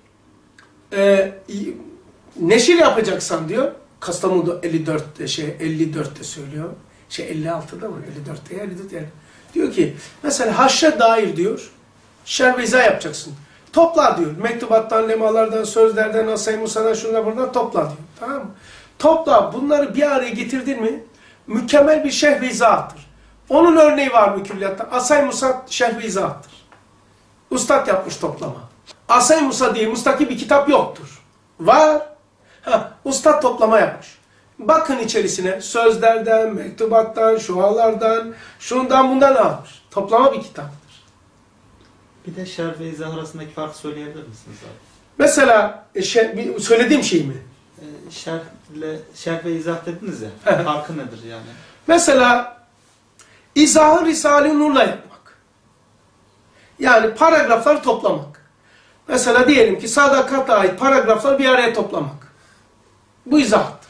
neşir yapacaksan diyor. Kastamonu'da 54'te söylüyor. 56'da mı? 54'te 54. Diyor ki mesela haşre dair diyor. Şerh ve izah yapacaksın. Topla diyor. Mektubattan, lemalardan, sözlerden, Asay Musa'dan, şundan buradan topla diyor. Tamam mı? Topla. Bunları bir araya getirdin mi mükemmel bir şerh ve izahtır. Onun örneği var mı külliyatta? Asay Musa şerh ve izahtır. Ustad yapmış toplama. Asay Musa diye müstakil bir kitap yoktur. Var. Ustad toplama yapmış. Bakın içerisine sözlerden, mektubattan, şualardan, şundan bundan almış. Toplama bir kitaptır. Bir de şerh ve izah arasındaki farkı söyleyebilir misiniz abi? Mesela söylediğim şey mi? Şerh ve izah dediniz ya. Farkı nedir yani? Mesela izahı Risale-i Nur'la yapmak. Yani paragrafları toplamak. Mesela diyelim ki sadakata ait paragrafları bir araya toplamak. Bu izahtır.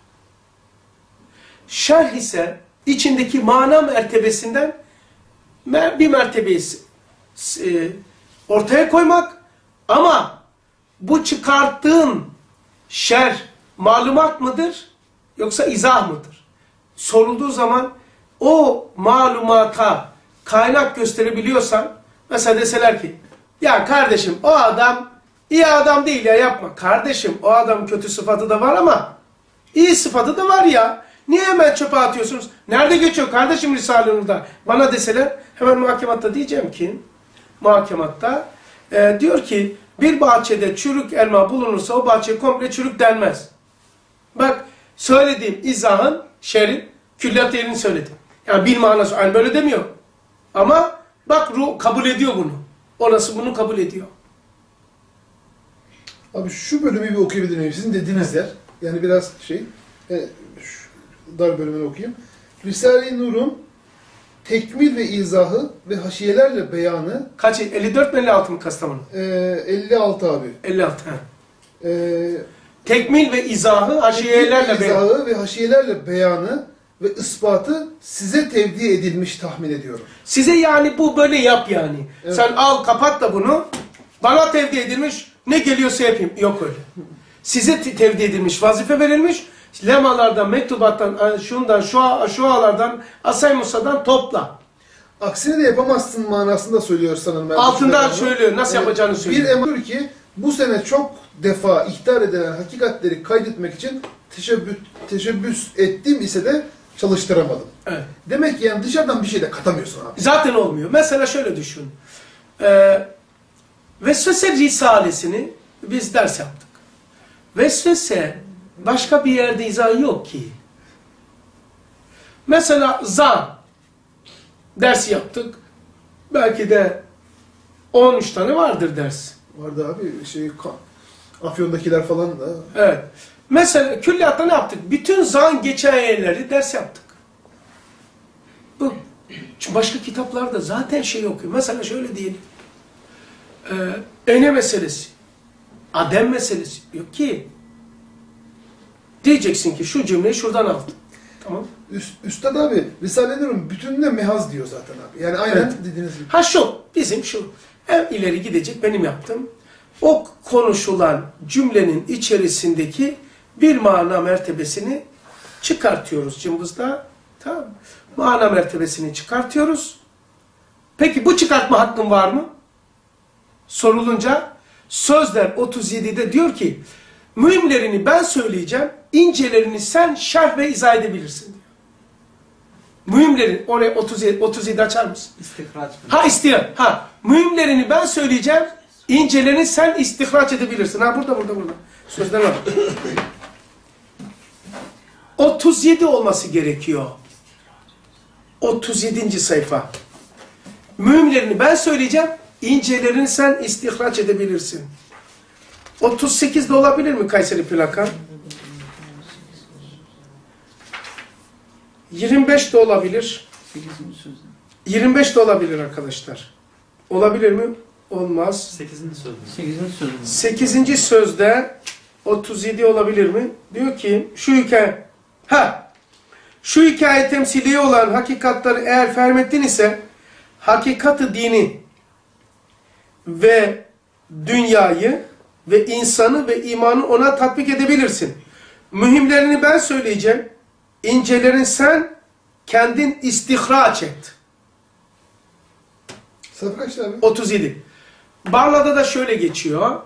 Şerh ise içindeki mana mertebesinden bir mertebeyi ortaya koymak ama bu çıkarttığın şerh malumat mıdır yoksa izah mıdır? Sorulduğu zaman o malumata kaynak gösterebiliyorsan mesela deseler ki ya kardeşim o adam iyi adam değil ya yapma. Kardeşim o adam kötü sıfatı da var ama iyi sıfatı da var ya. Niye hemen çöpe atıyorsunuz? Nerede geçiyor kardeşim Risale-i Nur'da? Bana deseler hemen muhakematta diyeceğim ki muhakematta diyor ki bir bahçede çürük elma bulunursa o bahçeye komple çürük denmez. Bak söylediğim izahın şerhin külliyat yerini söyledim. Yani bil manası aynı böyle demiyor. Ama bak ruh kabul ediyor bunu. Orası bunu kabul ediyor. Abi şu bölümü bir okuyabilir miyim? Sizin dediğiniz yer. Yani biraz dar bölümünü okuyayım. Risale-i Nur'un tekmil ve izahı ve haşiyelerle beyanı. Kaç? 54 mi 56 mı Kastamonu? 56 abi. 56 ha. Tekmil ve izahı haşiyelerle beyanı. İzahı ve haşiyelerle beyanı ve ispatı size tevdi edilmiş tahmin ediyorum. Size yani bu böyle yap yani. Evet. Sen al kapat da bunu. Bana tevdi edilmiş ne geliyorsa yapayım. Yok öyle. Size tevdi edilmiş, vazife verilmiş. Lemalardan, mektubattan, şundan, şu ağlardan, Asay Musa'dan topla. Aksini de yapamazsın manasında söylüyor sanırım. Altından söylüyor, nasıl yapacağını söylüyor. Bir emir diyor ki bu sene çok defa ihtar edilen hakikatleri kaydetmek için teşebbüs ettim ise de çalıştıramadım. Evet. Demek ki yani dışarıdan bir şey de katamıyorsun abi. Zaten olmuyor. Mesela şöyle düşün. Vesvese Risalesini biz ders yaptık. Vesvese başka bir yerde izah yok ki. Mesela zan dersi yaptık. Belki de 13 tane vardır ders. Vardı abi Afyon'dakiler falan da. Evet. Mesela külliyatta ne yaptık? Bütün zan geçen yerleri ders yaptık. Bu. Çünkü başka kitaplarda zaten şey okuyor. Mesela şöyle diyelim. Ene meselesi. Adem meselesi. Yok ki. Diyeceksin ki şu cümleyi şuradan aldım. Tamam. Üstad abi Risale-i Nur'un bütününe mehaz diyor zaten abi. Yani aynen Evet. dediğiniz gibi. Ha şu. Bizim şu. En ileri gidecek benim yaptığım. O konuşulan cümlenin içerisindeki bir mana mertebesini çıkartıyoruz cımbızda. Tamam. Mana mertebesini çıkartıyoruz. Peki bu çıkartma hakkın var mı? Sorulunca Sözler 37'de diyor ki mühimlerini ben söyleyeceğim, incelerini sen şerh ve izah edebilirsin diyor. Mühimlerin, oraya 37 açar mısın? İstihraç. Mühimlerini ben söyleyeceğim, incelerini sen istihraç edebilirsin. Ha burada. Sözler var. 37 olması gerekiyor. 37. sayfa. Mühimlerini ben söyleyeceğim, incelerini sen istihraç edebilirsin. 38 de olabilir mi Kayseri plaka? 25 de olabilir. 25 de olabilir arkadaşlar. Olabilir mi? Olmaz. 8. sözü. 8. sözde 37 olabilir mi? Diyor ki şu hikaye temsili olan hakikatları eğer fehmettin ise hakikati dini ve dünyayı ve insanı ve imanı ona tatbik edebilirsin. Mühimlerini ben söyleyeceğim. İncelerini sen kendin istihraç et. Sayfa kaçtı abi? 37. Barla'da da şöyle geçiyor.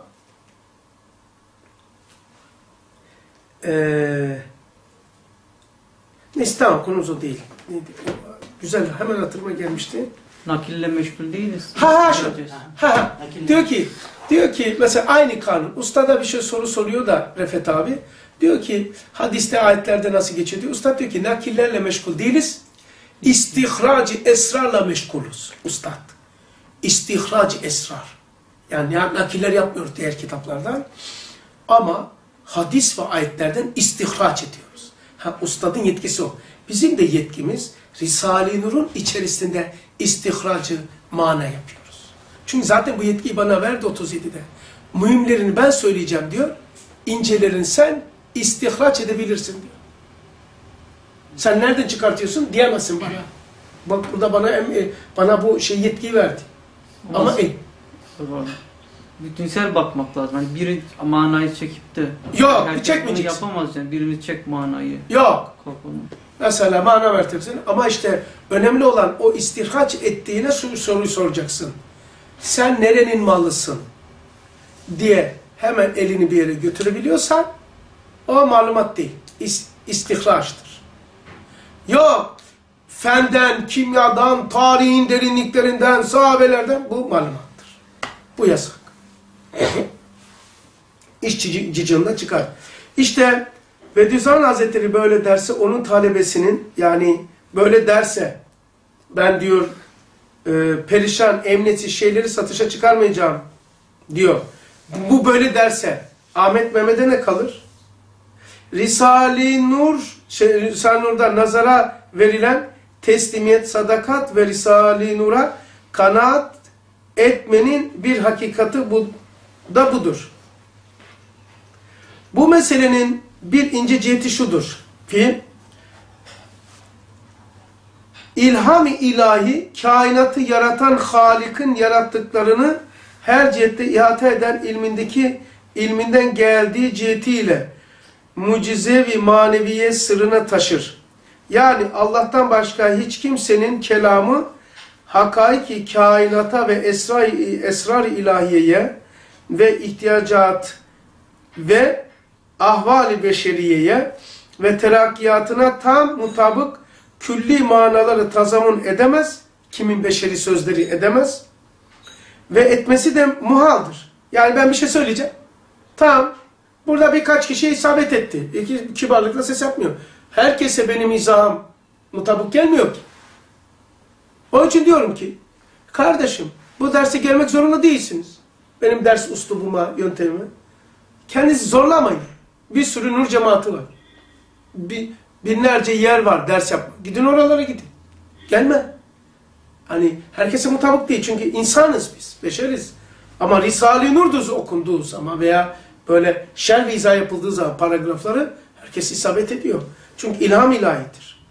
Neyse tamam, konumuz o değil. Güzel, hemen hatırıma gelmişti. Nakille meşgul değiliz. Diyor ki mesela aynı kanun. Ustada bir şey soruyor da Refet abi. Diyor ki hadiste ayetlerde nasıl geçiyor diyor. Ustad diyor ki nakillerle meşgul değiliz. İstihracı esrarla meşgulüz. Ustad. İstihracı esrar. Yani nakiller yapmıyoruz diğer kitaplardan. Ama hadis ve ayetlerden istihraç ediyoruz. Ustadın yetkisi o. Bizim de yetkimiz Risale-i Nur'un içerisinde istihracı mana yapıyoruz. Çünkü zaten bu yetkiyi bana verdi 37'de. Mühimlerini ben söyleyeceğim diyor. İncelerini sen istihraç edebilirsin diyor. Sen nereden çıkartıyorsun diyemezsin bana. Bak burada bana bu yetkiyi verdi. Ama bütünsel bakmak lazım. Hani biri manayı çekip de yok, çekmeyeceksin. Yapamaz yani. Birini çek manayı. Yok. Kafamı. Mesela mana mertebesini, ama işte önemli olan o istihraç ettiğine soruyu soracaksın. Sen nerenin malısın diye hemen elini bir yere götürebiliyorsan o malumat değil. İstihraçtır. Yok. Fenden, kimyadan, tarihin derinliklerinden, sahabelerden bu malumattır. Bu yasak. İş cicığında çıkar. İşte Bediüzzaman Hazretleri böyle derse onun talebesinin, yani böyle derse ben diyor perişan, emniyetsiz şeyleri satışa çıkarmayacağım diyor. Bu böyle derse Ahmet Mehmet'e ne kalır? Risale-i Nur'da nazara verilen teslimiyet, sadakat ve Risale-i Nur'a kanaat etmenin bir hakikati da budur. Bu meselenin bir ince ciheti şudur ki ilham-ı ilahi kainatı yaratan Halik'in yarattıklarını her cihette ihate eden ilmindeki ilminden geldiği cihetiyle mucizevi maneviye sırrına taşır. Yani Allah'tan başka hiç kimsenin kelamı hakaiki kainata ve esrar-ı ilahiyeye ve ihtiyacat ve ahval-i beşeriyeye ve terakkiyatına tam mutabık külli manaları tazamun edemez. Kimin beşeri sözleri edemez. Ve etmesi de muhaldır. Yani ben bir şey söyleyeceğim. Tamam. Burada birkaç kişi isabet etti. Kibarlıkla ses yapmıyor. Herkese benim izahım mutabık gelmiyor ki. Onun için diyorum ki, kardeşim bu derse gelmek zorunda değilsiniz. Benim ders uslubuma, yöntemime. Kendinizi zorlamayın. Bir sürü nur cemaati var. Binlerce yer var ders yapmak. Gidin oralara gidin. Gelme. Hani herkese mutabık değil. Çünkü insanız biz. Beşeriz. Ama Risale-i Nur okunduğu zaman veya böyle şerh ve izah yapıldığı zaman paragrafları herkes isabet ediyor. Çünkü ilham ilahidir.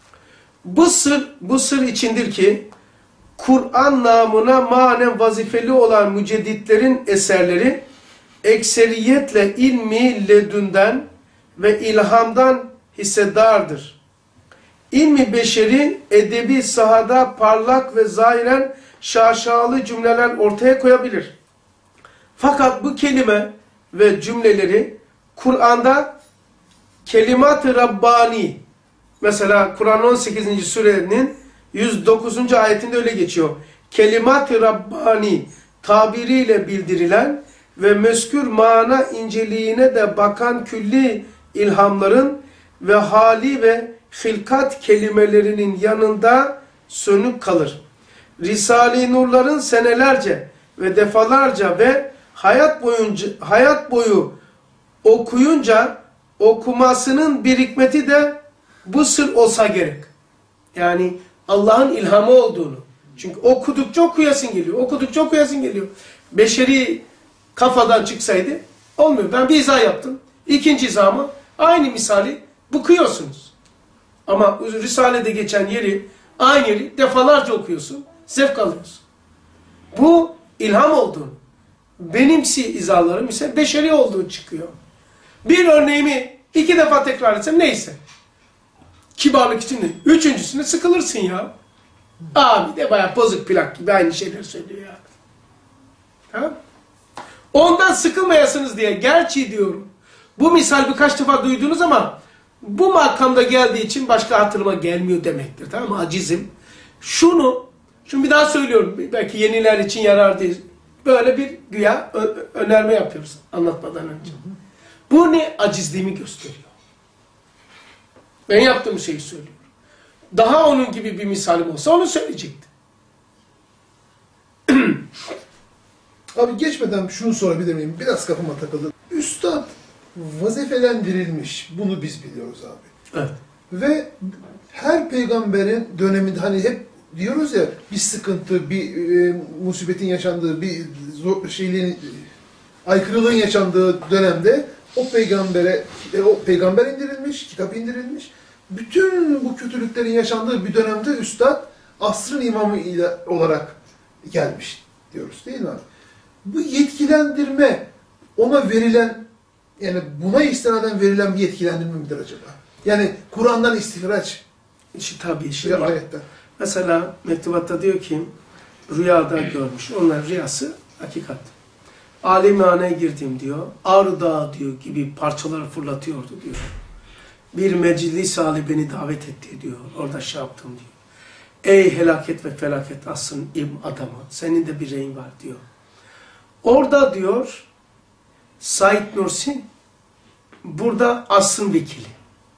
Bu sır içindir ki Kur'an namına manen vazifeli olan mücedditlerin eserleri ekseriyetle ilmi ledünden ve ilhamdan hissedardır. İlmi beşeri edebi sahada parlak ve zahiren şaşalı cümleler ortaya koyabilir. Fakat bu kelime ve cümleleri Kur'an'da kelimat-ı Rabbani, mesela Kur'an 18. surenin 109. ayetinde öyle geçiyor. Kelimat-ı Rabbani tabiriyle bildirilen ve mezkür mana inceliğine de bakan külli ilhamların ve hali ve hilkat kelimelerinin yanında sönük kalır. Risale-i Nurların senelerce ve defalarca ve hayat boyu okuyunca okumasının bir hikmeti de bu sır olsa gerek. Yani Allah'ın ilhamı olduğunu. Çünkü okudukça okuyasın geliyor. Okudukça okuyasın geliyor. Beşeri kafadan çıksaydı olmuyor. Ben bir izah yaptım. İkinci izahımı aynı misali bıkıyorsunuz. Ama Risale'de geçen aynı yeri defalarca okuyorsun. Zevk alıyorsun. Bu ilham olduğunu. Benimsi izahlarım ise beşeri olduğu çıkıyor. Bir örneğimi 2 defa tekrar etsem neyse. Kibarlık için de. Üçüncüsünde sıkılırsın ya. Abi de bayağı bozuk plak gibi aynı şeyleri söylüyor ya. Tamam. Ondan sıkılmayasınız diye gerçi diyorum. Bu misal birkaç defa duydunuz ama bu makamda geldiği için başka hatırıma gelmiyor demektir. Tamam mı? Acizim. Şunu bir daha söylüyorum. Belki yeniler için yarar değil. Böyle bir güya önerme yapıyoruz anlatmadan önce. Bu ne? Acizliğimi gösteriyor. Ben yaptığım şeyi söylüyorum. Daha onun gibi bir misalim olsa onu söyleyecektim. Abi geçmeden şunu sorabilir miyim? Biraz kafama takıldı. Üstad vazifelendirilmiş. Bunu biz biliyoruz abi. Evet. Ve her peygamberin döneminde hani hep diyoruz ya bir sıkıntı, bir musibetin yaşandığı, bir aykırılığın yaşandığı dönemde o peygamber indirilmiş, kitap indirilmiş. Bütün bu kötülüklerin yaşandığı bir dönemde Üstad asrın imamı olarak gelmiş diyoruz değil mi abi? Bu yetkilendirme ona verilen, yani buna istinaden verilen bir yetkilendirme midir acaba? Yani Kur'an'dan istihraç. Tabii. Bir ayetten. Mesela mektubatta diyor ki rüyada görmüş. Onlar rüyası hakikat. Alimhaneye girdim diyor. Ağrı Dağı diyor gibi parçaları fırlatıyordu diyor. Bir meclis hali beni davet etti diyor. Orada şey yaptım diyor. Ey helaket ve felaket asrın ilm adamı. Senin de bir reyin var diyor. Orada diyor Said Nursi burada asrın vekili.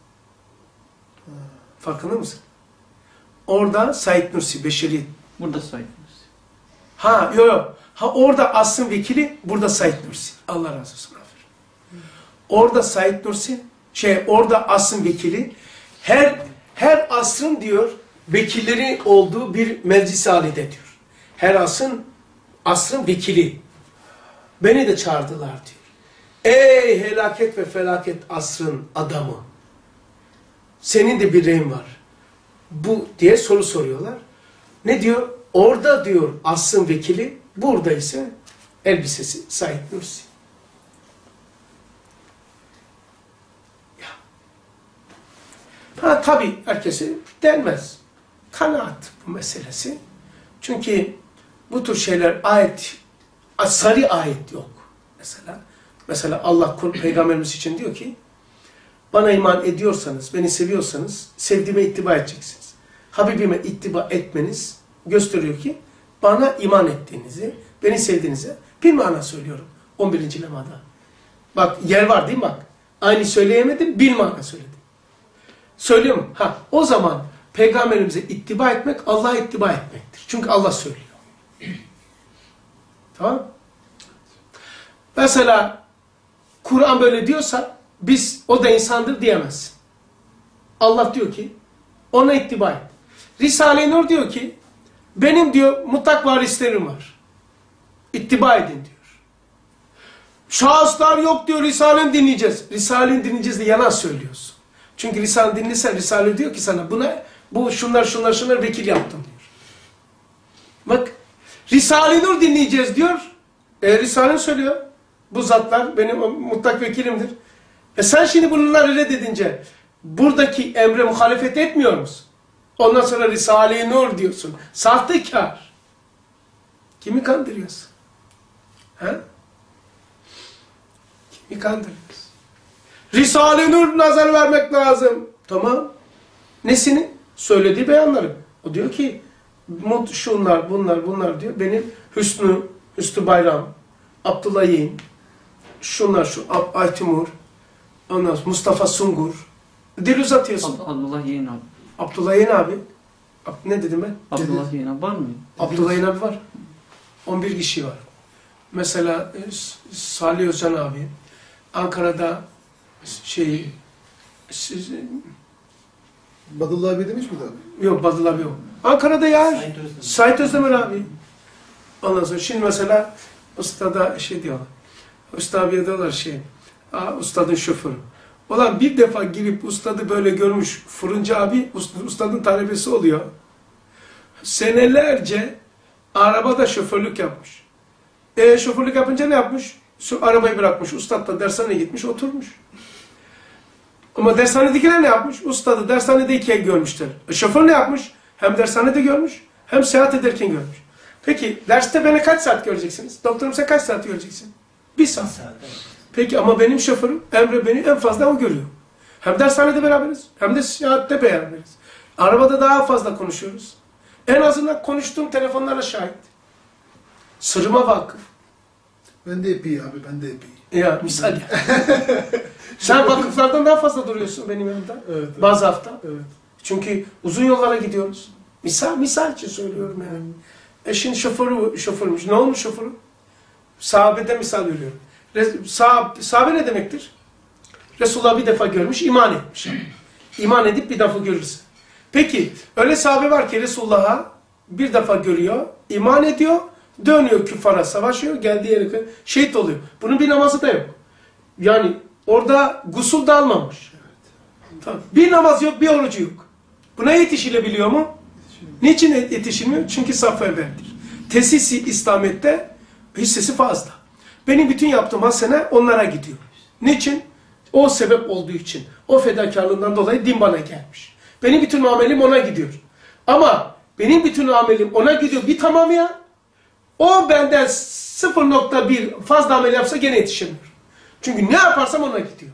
Farkında mısın? Orada Said Nursi, beşeri. Burada Said Nursi. Yok. Orada asrın vekili, burada Said Nursi. Allah razı olsun. Orada Said Nursi, orada asrın vekili. Her asrın diyor vekilleri olduğu bir meclis halinde diyor. Her asrın vekili. Beni de çağırdılar diyor. Ey helaket ve felaket asrın adamı. Senin de bir reyin var. Bu diye soru soruyorlar. Ne diyor? Orada diyor asrın vekili, burada ise elbisesi Said Nursi. Ha tabii herkese denmez. Kanaat bu meselesi. Çünkü bu tür şeyler sarı ayet yok. Mesela Allah Peygamberimiz için diyor ki bana iman ediyorsanız, beni seviyorsanız sevdiğime ittiba edeceksiniz. Habibime ittiba etmeniz gösteriyor ki bana iman ettiğinizi, beni sevdiğinize bir mana söylüyorum 11. lemada. Bak yer var değil mi bak? Aynı söyleyemedim, bir mana söyledim. Söylüyorum. O zaman Peygamberimize ittiba etmek Allah'a ittiba etmektir. Çünkü Allah söylüyor. Tamam. Mesela Kur'an böyle diyorsa biz o da insandır diyemezsin. Allah diyor ki ona ittiba et. Risale-i Nur diyor ki benim diyor mutlak varislerim var. İttiba edin diyor. Şahıslar yok diyor Risale'ni dinleyeceğiz. Risale'ni dinleyeceğiz diye yalan söylüyorsun. Çünkü Risale dinlesen Risale diyor ki sana bu şunlar vekil yaptım diyor. Bak Risale-i Nur dinleyeceğiz diyor. Risale söylüyor. Bu zatlar benim mutlak vekilimdir. Sen şimdi bunları reddedince buradaki emre muhalefet etmiyor musun? Ondan sonra Risale-i Nur diyorsun. Sahtekar. Kimi kandırıyorsun? Kimi kandırıyorsun? Risale-i Nur nazar vermek lazım. Tamam. Nesini? Söylediği beyanları. O diyor ki şunlar bunlar diyor. Benim Hüsnü Bayram, Abdullah Yeğen, Aytimur, ondan sonra Mustafa Sungur. Dil uzatıyorsun. Abdullah Yeğen abi. Abdullah Yeğen abi. Ne dedim ben? Abdullah Yeğen abi var mı? Abdullah Yeğen abi var. 11 kişi var. Mesela Salih Özcan abi. Ankara'da Badullah abi demiş miydi abi? Yok Badıl abi yok. Ankara'da ya. Sait Özdemir abi. Ondan sonra şimdi mesela ustada diyorlar. Usta abiye diyorlar ustadın şoförü. Ulan bir defa girip ustadı böyle görmüş fırıncı abi ustadın talebesi oluyor. Senelerce arabada şoförlük yapmış. Şoförlük yapınca ne yapmış? Arabayı bırakmış. Ustad da dershaneye gitmiş oturmuş. Ama dershanedekiler ne yapmış? Ustadı dershanedeyken görmüşler. Şoför ne yapmış? Hem dershanede görmüş hem seyahat ederken görmüş. Peki derste beni kaç saat göreceksiniz? Doktorum sen kaç saat göreceksin? 1 saat. Peki ama benim şoförüm Emre beni en fazla o görüyor. Hem dershanede beraberiz hem de seyahatte beraberiz. Arabada daha fazla konuşuyoruz. En azından konuştuğum telefonlara şahit. Sırrıma vakıf. Ben de epey abi, ben de epey. Ya misal ya. Sen vakıflardan daha fazla duruyorsun benim yanımda. Evet. Bazı hafta. Evet. Çünkü uzun yollara gidiyoruz. Misal için söylüyorum yani. Eşin şoförmüş. Ne olmuş şoförü? Sahabede misal veriyorum. Sahabe ne demektir? Resulullah bir defa görmüş, iman etmiş. İman edip bir defa görürse. Peki, öyle sahabe var ki Resulullah'a bir defa görüyor, iman ediyor, dönüyor küffara, savaşıyor, geldiği yere şehit oluyor. Bunun bir namazı da yok. Yani orada gusül de almamış. Tamam. Bir namaz yok, bir orucu yok. Buna yetişilebiliyor mu? Niçin yetişilmiyor? Çünkü saf evveldir. Tesisi İslamiyet'te hissesi fazla. Benim bütün yaptığım hasene onlara gidiyor. Niçin? O sebep olduğu için. O fedakarlığından dolayı din bana gelmiş. Benim bütün amelim ona gidiyor. Ama benim bütün amelim ona gidiyor. Bir tamam ya. O benden 0.1 fazla amel yapsa gene yetişemiyor. Çünkü ne yaparsam ona gidiyor.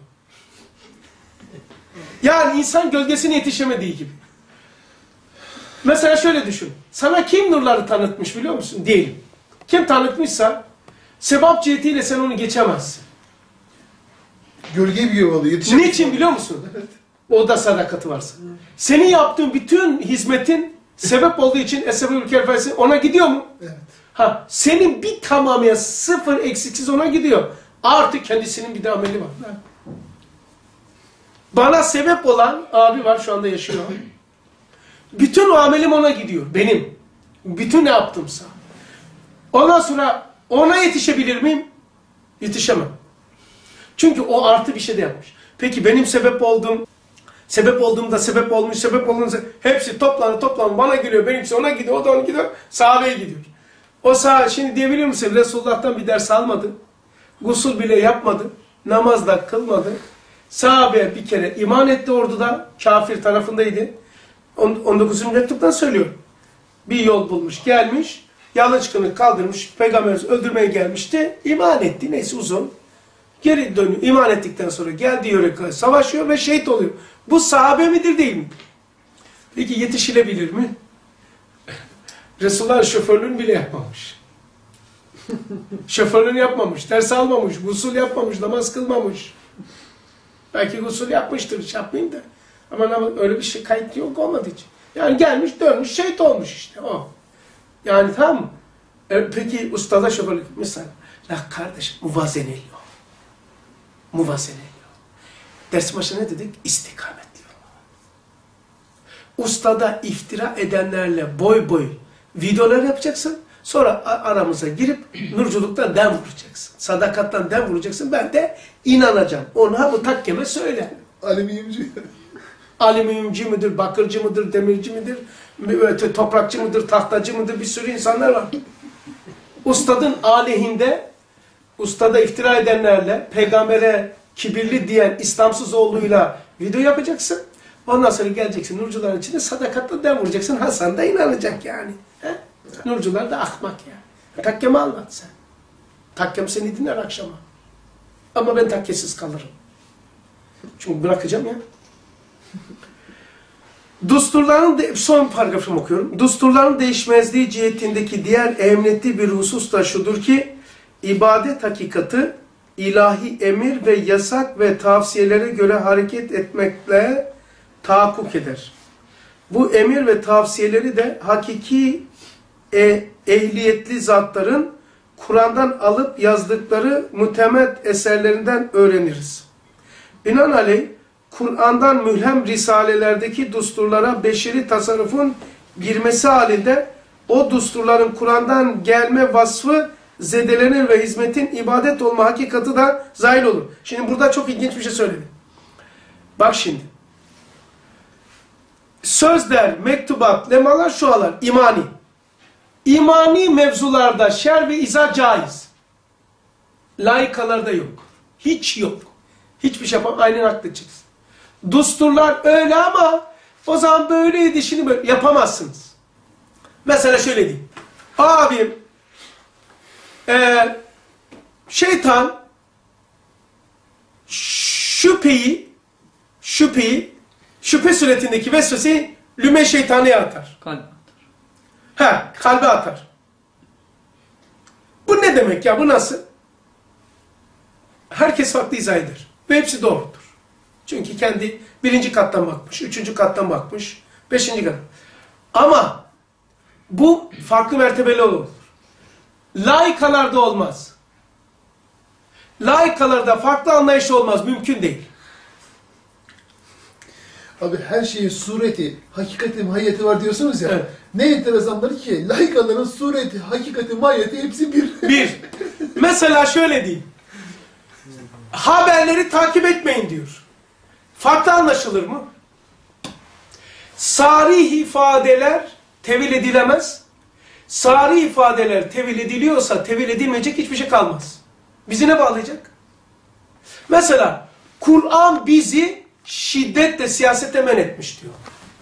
Yani insan gölgesine yetişemediği gibi. Mesela şöyle düşün. Sana kim nurları tanıtmış biliyor musun? Diyelim. Kim tanıtmışsa sebap cihetiyle sen onu geçemezsin. Gölge bir yuvalı. Niçin biliyor musun? O da sadakati varsa. Senin yaptığın bütün hizmetin sebep olduğu için Es-Sebebül Kerfesi ona gidiyor mu? Evet. Senin bir tamamıyla sıfır eksiksiz ona gidiyor. Artık kendisinin bir de ameli var. Bana sebep olan abi var şu anda yaşıyor. Bütün o amelim ona gidiyor. Benim. Bütün ne yaptımsa. Ondan sonra ona yetişebilir miyim? Yetişemem. Çünkü o artı bir şey de yapmış. Peki benim sebep olduğumda sebep olmuş hepsi toplanır bana geliyor. Benimse ona gidiyor, o da ona gidiyor. Sahabeye gidiyor. O şimdi diyebilir misin? Resulullah'tan bir ders almadı. Gusül bile yapmadı. Namaz da kılmadı. Sahabe bir kere iman etti orduda. Kafir tarafındaydı. 19. mektuptan söylüyor. Bir yol bulmuş, gelmiş. Yanlışlıkla kaldırmış. Peygamberimiz öldürmeye gelmişti. İman etti. Neyse uzun. Geri dönüyor. İman ettikten sonra geldiği yöre savaşıyor ve şehit oluyor. Bu sahabe midir değil mi? Peki yetişilebilir mi? Resulullah şoförlüğünü bile yapmamış. Şoförlüğünü yapmamış, ders almamış, gusül yapmamış, namaz kılmamış. Belki gusül yapmıştır, hiç yapmayayım da. Ama öyle bir şey kayıt yok olmadığı için. Yani gelmiş, dönmüş, şehit olmuş işte o. Yani tamam mı? Peki ustada şoförlük mesela. La kardeş, muvazeneli o. Muvazeneli o. Ders başına ne dedik? İstikametli o. Ustada iftira edenlerle boy boy videolar yapacaksın. Sonra aramıza girip nurculuktan dem vuracaksın. Sadakattan dem vuracaksın. Ben de inanacağım. Ona bu takkeme söyle. Alüminyumcu. Alüminyumcu mudur, bakırcı mıdır, demirci midir, toprakçı mıdır, tahtacı mıdır, bir sürü insanlar var. Ustadın aleyhinde, ustada iftira edenlerle, peygambere kibirli diyen İslamsız oğluyla video yapacaksın. Ondan sonra geleceksin nurcuların içinde sadakatla dem vuracaksın. Hasan da inanacak yani. He? Nurcular da ahmak yani. Takkemi anlat sen. Takkem seni dinler akşama. Ama ben takkesiz kalırım. Çünkü bırakacağım ya. Dusturların, son paragrafımı okuyorum. Dusturların değişmezliği cihetindeki diğer ehemmiyetli bir husus da şudur ki, ibadet hakikati, ilahi emir ve yasak ve tavsiyelere göre hareket etmekle tahakkuk eder. Bu emir ve tavsiyeleri de hakiki ehliyetli zatların Kur'an'dan alıp yazdıkları mütemet eserlerinden öğreniriz. Binaenaleyh, Kur'an'dan mülhem risalelerdeki dusturlara beşeri tasarrufun girmesi halinde o dusturların Kur'an'dan gelme vasfı zedelenir ve hizmetin ibadet olma hakikati da zahil olur. Şimdi burada çok ilginç bir şey söyledim. Bak şimdi. Sözler, mektubat, lemalar, şualar, imani. İmani mevzularda şer ve izah caiz. Laikalarda yok. Hiç yok. Hiçbir şey yapamam. Aynen haklı çıksın. Dusturlar öyle ama o zaman böyleydi, şimdi böyle yapamazsınız. Mesela şöyle diyeyim. Abim şeytan şüphe suretindeki vesveseyi lüme şeytanıya atar. Kalbe atar. Kalbe atar. Bu ne demek ya? Bu nasıl? Herkes farklı izah eder. Ve hepsi doğrudur. Çünkü kendi 1. kattan bakmış, 3. kattan bakmış, 5. kat. Ama bu farklı mertebeli olur. Laikalarda olmaz. Laikalarda farklı anlayış olmaz. Mümkün değil. Abi her şeyin sureti, hakikati, mahiyeti var diyorsunuz ya. Evet. Ne enteresandır ki laikaların sureti, hakikati, mahiyeti hepsi bir. Bir. Mesela şöyle diyeyim. Haberleri takip etmeyin diyor. Farklı anlaşılır mı? Sarih ifadeler tevil edilemez. Sarih ifadeler tevil ediliyorsa tevil edilmeyecek hiçbir şey kalmaz. Bizi ne bağlayacak? Mesela Kur'an bizi şiddetle siyasete men etmiş diyor.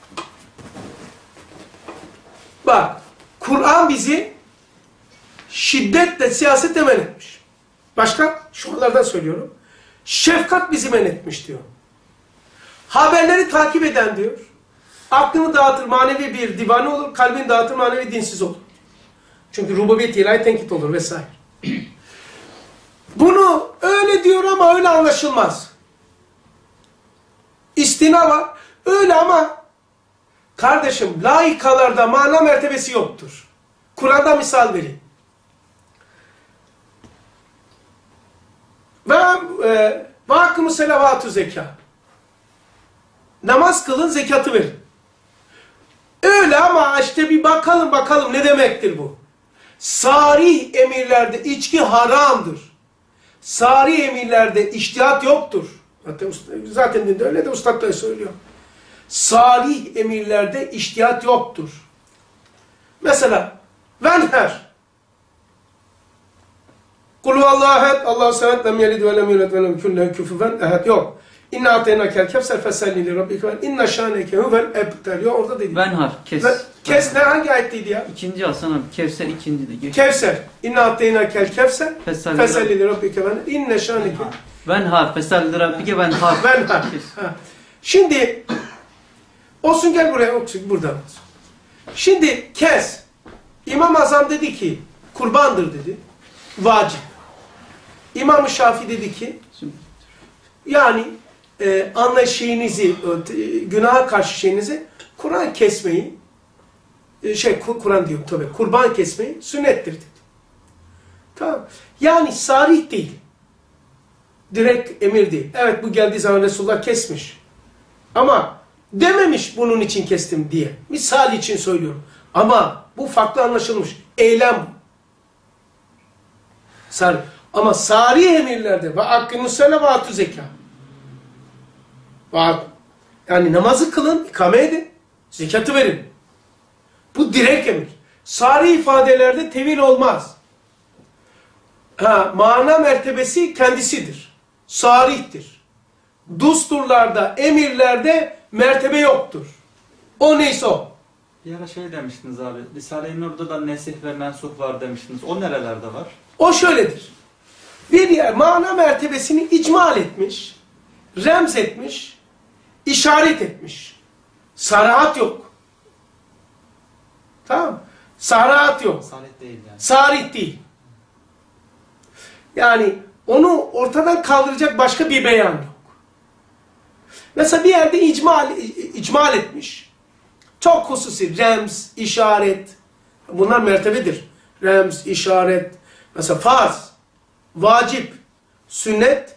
Bak, Kur'an bizi şiddetle siyasete men etmiş. Başka? Şunlardan söylüyorum. Şefkat bizi men etmiş diyor. Haberleri takip eden diyor. Aklını dağıtır, manevi bir divane olur. Kalbini dağıtır, manevi dinsiz olur. Çünkü rububiyet ilahi tenkit olur vesaire. Bunu öyle diyor ama öyle anlaşılmaz. İstina var. Öyle ama kardeşim laikalarda mana mertebesi yoktur. Kur'an'da misal vereyim. Ve vakımı selavatü zeka. Namaz kılın, zekatı verin. Öyle ama işte bir bakalım ne demektir bu? Sarih emirlerde içki haramdır. Sarih emirlerde içtihat yoktur. Zaten dinde öyle de ustad da söylüyor. Sarih emirlerde içtihat yoktur. Mesela venher. Kul huvallahu ehed, Allahu samed, lem yelid ve lem yulad ve lem yekun lehu kufuven ehed. Yok. İnna ateynakel kevser fesalli li rabbike ve inna şâneke huvel ebter. Yok orada değil. Ben harf. Kes. Kes ne hangi ayetteydi ya? İkinci Hasan abi. Kevser ikinci de. Geç. Kevser. İnna ateynakel kevser Fesalli. fesalli li rabbike ve inna şâneke. Ben harf. Fesalli rabbike ben harf. Ben harf. Ha. Şimdi olsun gel buraya otur burada. Şimdi kes. İmam Azam dedi ki kurbandır dedi. Vacip. İmam-ı Şafii dedi ki yani anlayışınızı, günaha karşı şeyinizi Kur'an kesmeyi Kur'an diyorum tabii. Kurban kesmeyi sünnettir dedi. Tamam. Yani sarih değil. Direkt emir değil. Evet bu geldiği zaman Resulullah kesmiş. Ama dememiş bunun için kestim diye. Misal için söylüyorum. Ama bu farklı anlaşılmış. Eylem bu. Sarih. Ama sarih emirlerde ve akkimussele ve atü zeka. Yani namazı kılın, ikame edin, zekatı verin. Bu direkt emir. Sarih ifadelerde tevil olmaz. Mana mertebesi kendisidir. Sarihtir. Dusturlarda, emirlerde mertebe yoktur. O neyse o. Bir ara şey demiştiniz abi. Risale-i Nur'da da nesih ve mensuh var demiştiniz. O nerelerde var? O şöyledir. Bir yer mana mertebesini icmal etmiş, remz etmiş, işaret etmiş. Sarahat yok. Tamam mı? Sarahat yok. Salet değil yani. Sarih değil. Yani onu ortadan kaldıracak başka bir beyan yok. Mesela bir yerde icmal etmiş. Çok hususi remz, işaret. Bunlar mertebedir. Remz, işaret. Mesela farz, vacip, sünnet,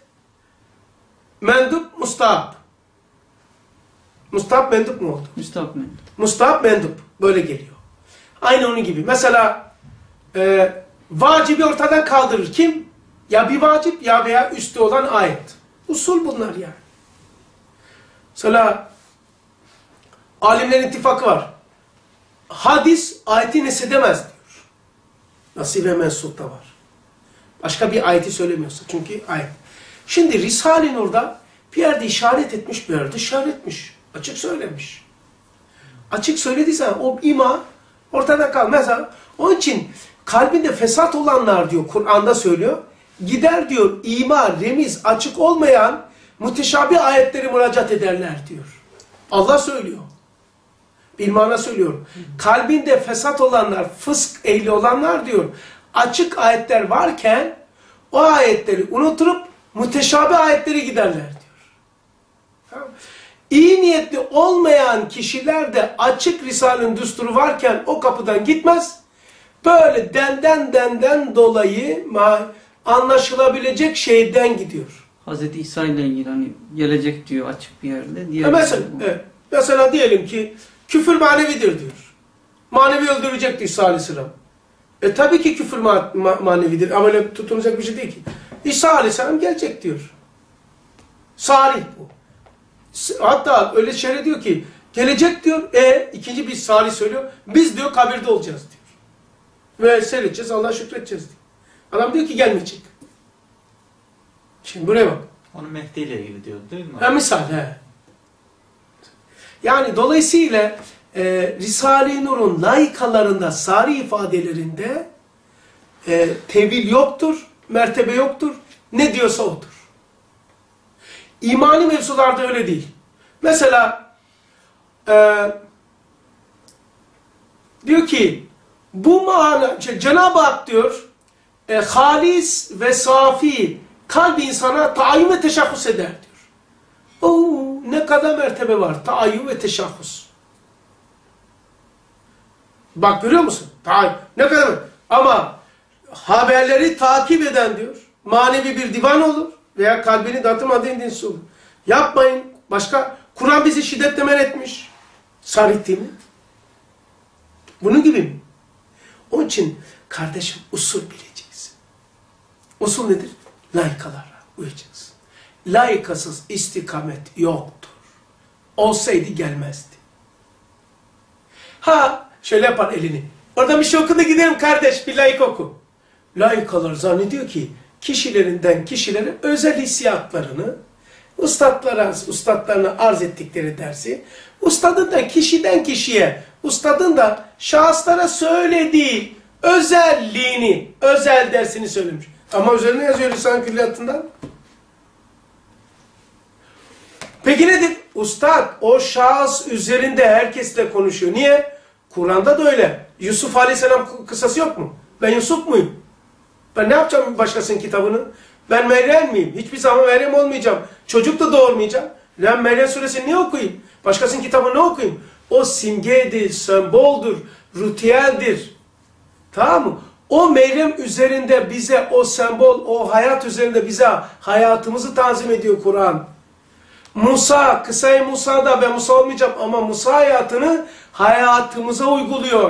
mendup, mustahap. Mustahap mendup mu oldu? Müstahap mendup. Mustahap mendup. Böyle geliyor. Aynı onun gibi. Mesela vacibi ortadan kaldırır. Kim? Ya bir vacip ya veya üstü olan ayet. Usul bunlar yani. Mesela alimlerin ittifakı var. Hadis ayeti nesedemez diyor. Nasih ve mensupta var. Başka bir ayeti söylemiyorsa. Çünkü ayet. Şimdi Risale-i Nur'da bir yerde işaret etmiş, bir yerde işaret etmiş. Açık söylemiş. Açık söylediyse o ima ortada kal. Mesela onun için kalbinde fesat olanlar diyor, Kur'an'da söylüyor. Gider diyor ima, remiz açık olmayan müteşabih ayetleri müracaat ederler diyor. Allah söylüyor. Bilmana söylüyorum. Kalbinde fesat olanlar, fısk ehli olanlar diyor. Açık ayetler varken o ayetleri unutup müteşabih ayetleri giderler diyor. Tamam. İyi niyetli olmayan kişiler de açık Risale'nin düsturu varken o kapıdan gitmez. Böyle denden dolayı anlaşılabilecek şeyden gidiyor. Hazreti İsa ile ilgili hani gelecek diyor açık bir yerde. Diğer mesela diyelim ki küfür manevidir diyor. Manevi öldürecekti İsa Aleyhisselam. Tabii ki küfür manevidir ama öyle tutunacak bir şey değil ki. İsa Aleyhisselam gelecek diyor. Sarih bu. Hatta öyle şöyle diyor ki gelecek diyor. İkinci bir sarih söylüyor. Biz diyor kabirde olacağız diyor. Ve seyredeceğiz, Allah'a şükredeceğiz diyor. Adam diyor ki gelmeyecek. Şimdi buraya bak. Onu Mehdi ile ilgili diyor değil mi? Misal he. Yani dolayısıyla Risale-i Nur'un layıkalarında, sarih ifadelerinde tevil yoktur, mertebe yoktur. Ne diyorsa odur. İmani mevzularda öyle değil. Mesela diyor ki bu mana, Cenab-ı Hak diyor halis ve safi kalbi insana taayyün ve teşahhus eder diyor. Ne kadar mertebe var. Taayyün ve teşahhus. Bak görüyor musun? Ne kadar ama haberleri takip eden diyor. Manevi bir divan olur. Veya kalbini dağıtmadığı dinsi olur. Yapmayın. Başka. Kur'an bizi şiddetle men etmiş. Sarih değil mi? Bunun gibi mi? Onun için kardeşim usul bileceksin. Usul nedir? Layıkalara uyacaksın. Layıkasız istikamet yoktur. Olsaydı gelmezdi. Şöyle yapar elini. Orada bir şey oku da gidelim kardeş, bir layık oku. Layıkalar zannediyor ki kişilerinden kişilere özel hissiyatlarını ustadlarına arz ettikleri dersi, ustadın da kişiden kişiye, ustadın da şahıslara söylediği özelliğini, özel dersini söylemiş. Ama üzerine yazıyor lisan külliyatından. Peki nedir? Ustad o şahıs üzerinde herkesle konuşuyor. Niye? Kur'an'da da öyle. Yusuf Aleyhisselam kıssası yok mu? Ben Yusuf muyum? Ben ne yapacağım başkasının kitabını? Ben Meryem miyim? Hiçbir zaman Meryem olmayacağım. Çocuk da doğurmayacağım. Ben Meryem suresini niye okuyayım? Başkasının kitabını ne okuyayım? O simgedir, semboldur, ritüeldir. Tamam mı? O Meryem üzerinde bize o sembol, o hayat üzerinde bize hayatımızı tanzim ediyor Kur'an. Musa, kısa-i Musa'da ben Musa olmayacağım ama Musa hayatını hayatımıza uyguluyor.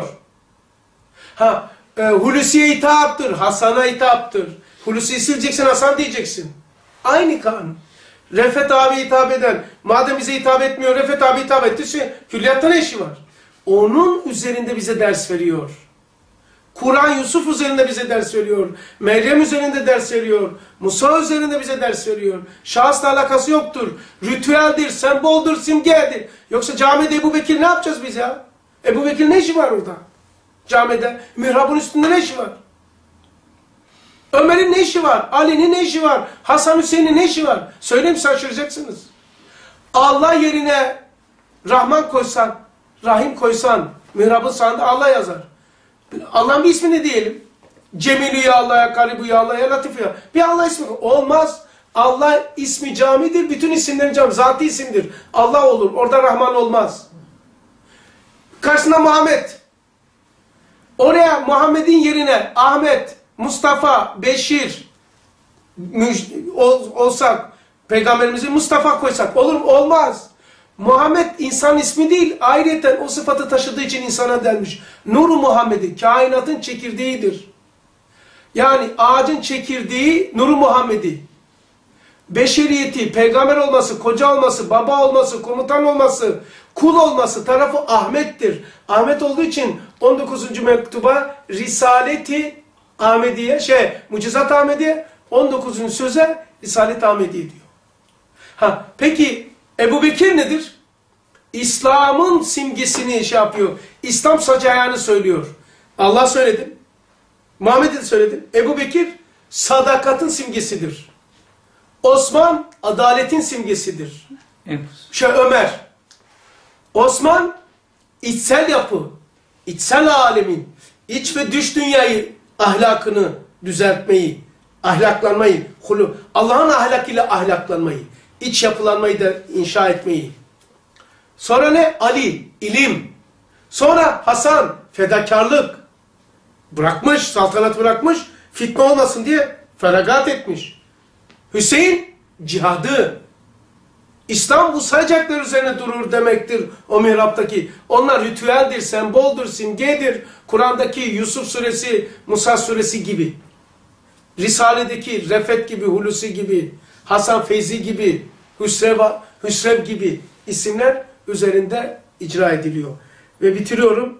Hulusi'ye hitaptır, Hasan'a hitaptır. Hulusi'yi sileceksin, Hasan diyeceksin. Aynı kanun. Refet abi hitap eden, madem bize hitap etmiyor, Refet abi hitap etti, külliyatta ne işi var? Onun üzerinde bize ders veriyor. Kur'an Yusuf üzerinde bize ders veriyor. Meryem üzerinde ders veriyor. Musa üzerinde bize ders veriyor. Şahısla alakası yoktur. Ritüeldir, semboldur, simgedir. Yoksa camide Ebu Bekir ne yapacağız biz ya? Ebu Bekir ne işi var orada? Camide. Mihrabın üstünde ne işi var? Ömer'in ne işi var? Ali'nin ne işi var? Hasan Hüseyin'in ne işi var? Söyleyeyim şaşıracaksınız. Allah yerine Rahman koysan, Rahim koysan, mihrabın sağında Allah yazar. Allah'ın bir ismini diyelim. Cemilü ya Allah, ya Garibu ya Allah, ya Latif ya. Bir Allah ismi olmaz. Allah ismi camidir. Bütün isimlerin cami. Zatı isimdir. Allah olur. Orada Rahman olmaz. Karşısında Muhammed. Oraya Muhammed'in yerine Ahmet, Mustafa, Beşir olsak, Peygamberimizi Mustafa koysak olur mu? Olmaz. Muhammed insan ismi değil, ayrıca o sıfatı taşıdığı için insana denmiş. Nur-u Muhammed'i, kainatın çekirdeğidir. Yani ağacın çekirdeği Nur-u Muhammed'i. Beşeriyeti, peygamber olması, koca olması, baba olması, komutan olması, kul olması tarafı Ahmet'tir. Ahmet olduğu için 19. mektuba Risaleti Ahmediye, Mucizat Ahmediye, 19. söze Risalet Ahmediye diyor. Peki Ebu Bekir nedir? İslam'ın simgesini yapıyor. İslam sac ayağını söylüyor. Allah söyledi. Muhammed'e de söyledi. Ebu Bekir sadakatın simgesidir. Osman adaletin simgesidir. Ömer. Osman içsel yapı, içsel alemin, iç ve dış dünyayı, ahlakını düzeltmeyi, ahlaklanmayı, Allah'ın ahlakıyla ahlaklanmayı, iç yapılanmayı da inşa etmeyi. Sonra ne? Ali, ilim. Sonra Hasan, fedakarlık. Bırakmış, saltanat bırakmış, fitne olmasın diye feragat etmiş. Hüseyin, cihadı. İslam bu sayacaklar üzerine durur demektir o mihraptaki. Onlar ritüeldir, semboldur, simgedir. Kur'an'daki Yusuf suresi, Musa suresi gibi. Risale'deki Refet gibi, Hulusi gibi, Hasan Feyzi gibi, Hüsrev gibi isimler üzerinde icra ediliyor. Ve bitiriyorum.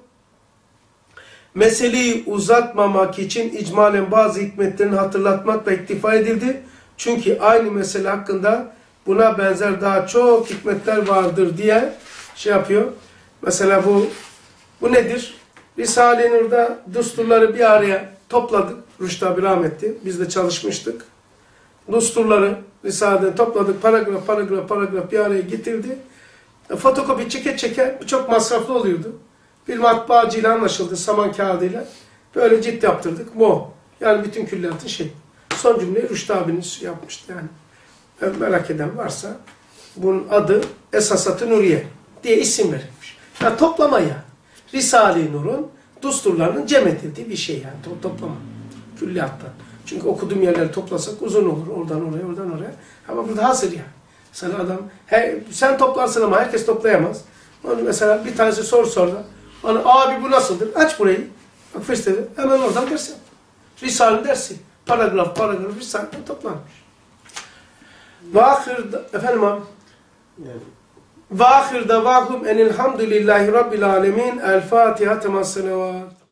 Meseleyi uzatmamak için icmalen bazı hikmetlerini hatırlatmakla iktifa edildi. Çünkü aynı mesele hakkında buna benzer daha çok hikmetler vardır diye yapıyor. Mesela bu nedir? Risale-i Nur'da düsturları bir araya topladık. Rüştü abi rahmetli. Biz de çalışmıştık. Düsturları Risale'den topladık. Paragraf bir araya getirdi. Fotokopi çeke çok masraflı oluyordu. Bir matbaacıyla anlaşıldı saman kağıdıyla. Böyle cilt yaptırdık. Yani bütün külliyatın son cümleyi Rüştü abiniz yapmıştı yani. Merak eden varsa bunun adı Esasat-ı Nuriye diye isim verilmiş. Yani toplama yani. Risale-i Nur'un düsturlarının cem edildiği bir şey yani. Toplama. Külliyattan. Çünkü okuduğum yerleri toplasak uzun olur. Oradan oraya. Ama burada hazır yani. Mesela adam, sen toplarsın ama herkes toplayamaz. Onu mesela bir tanesi soru sordu. Ona, abi bu nasıldır? Aç burayı. Bak fırsatı. Hemen oradan ders yap. Risale dersi. Paragraf Risale'den toplanmış. Efendim abi. Ve ahir davahum enilhamdülillahi rabbil alemin. El Fatiha temas salavat.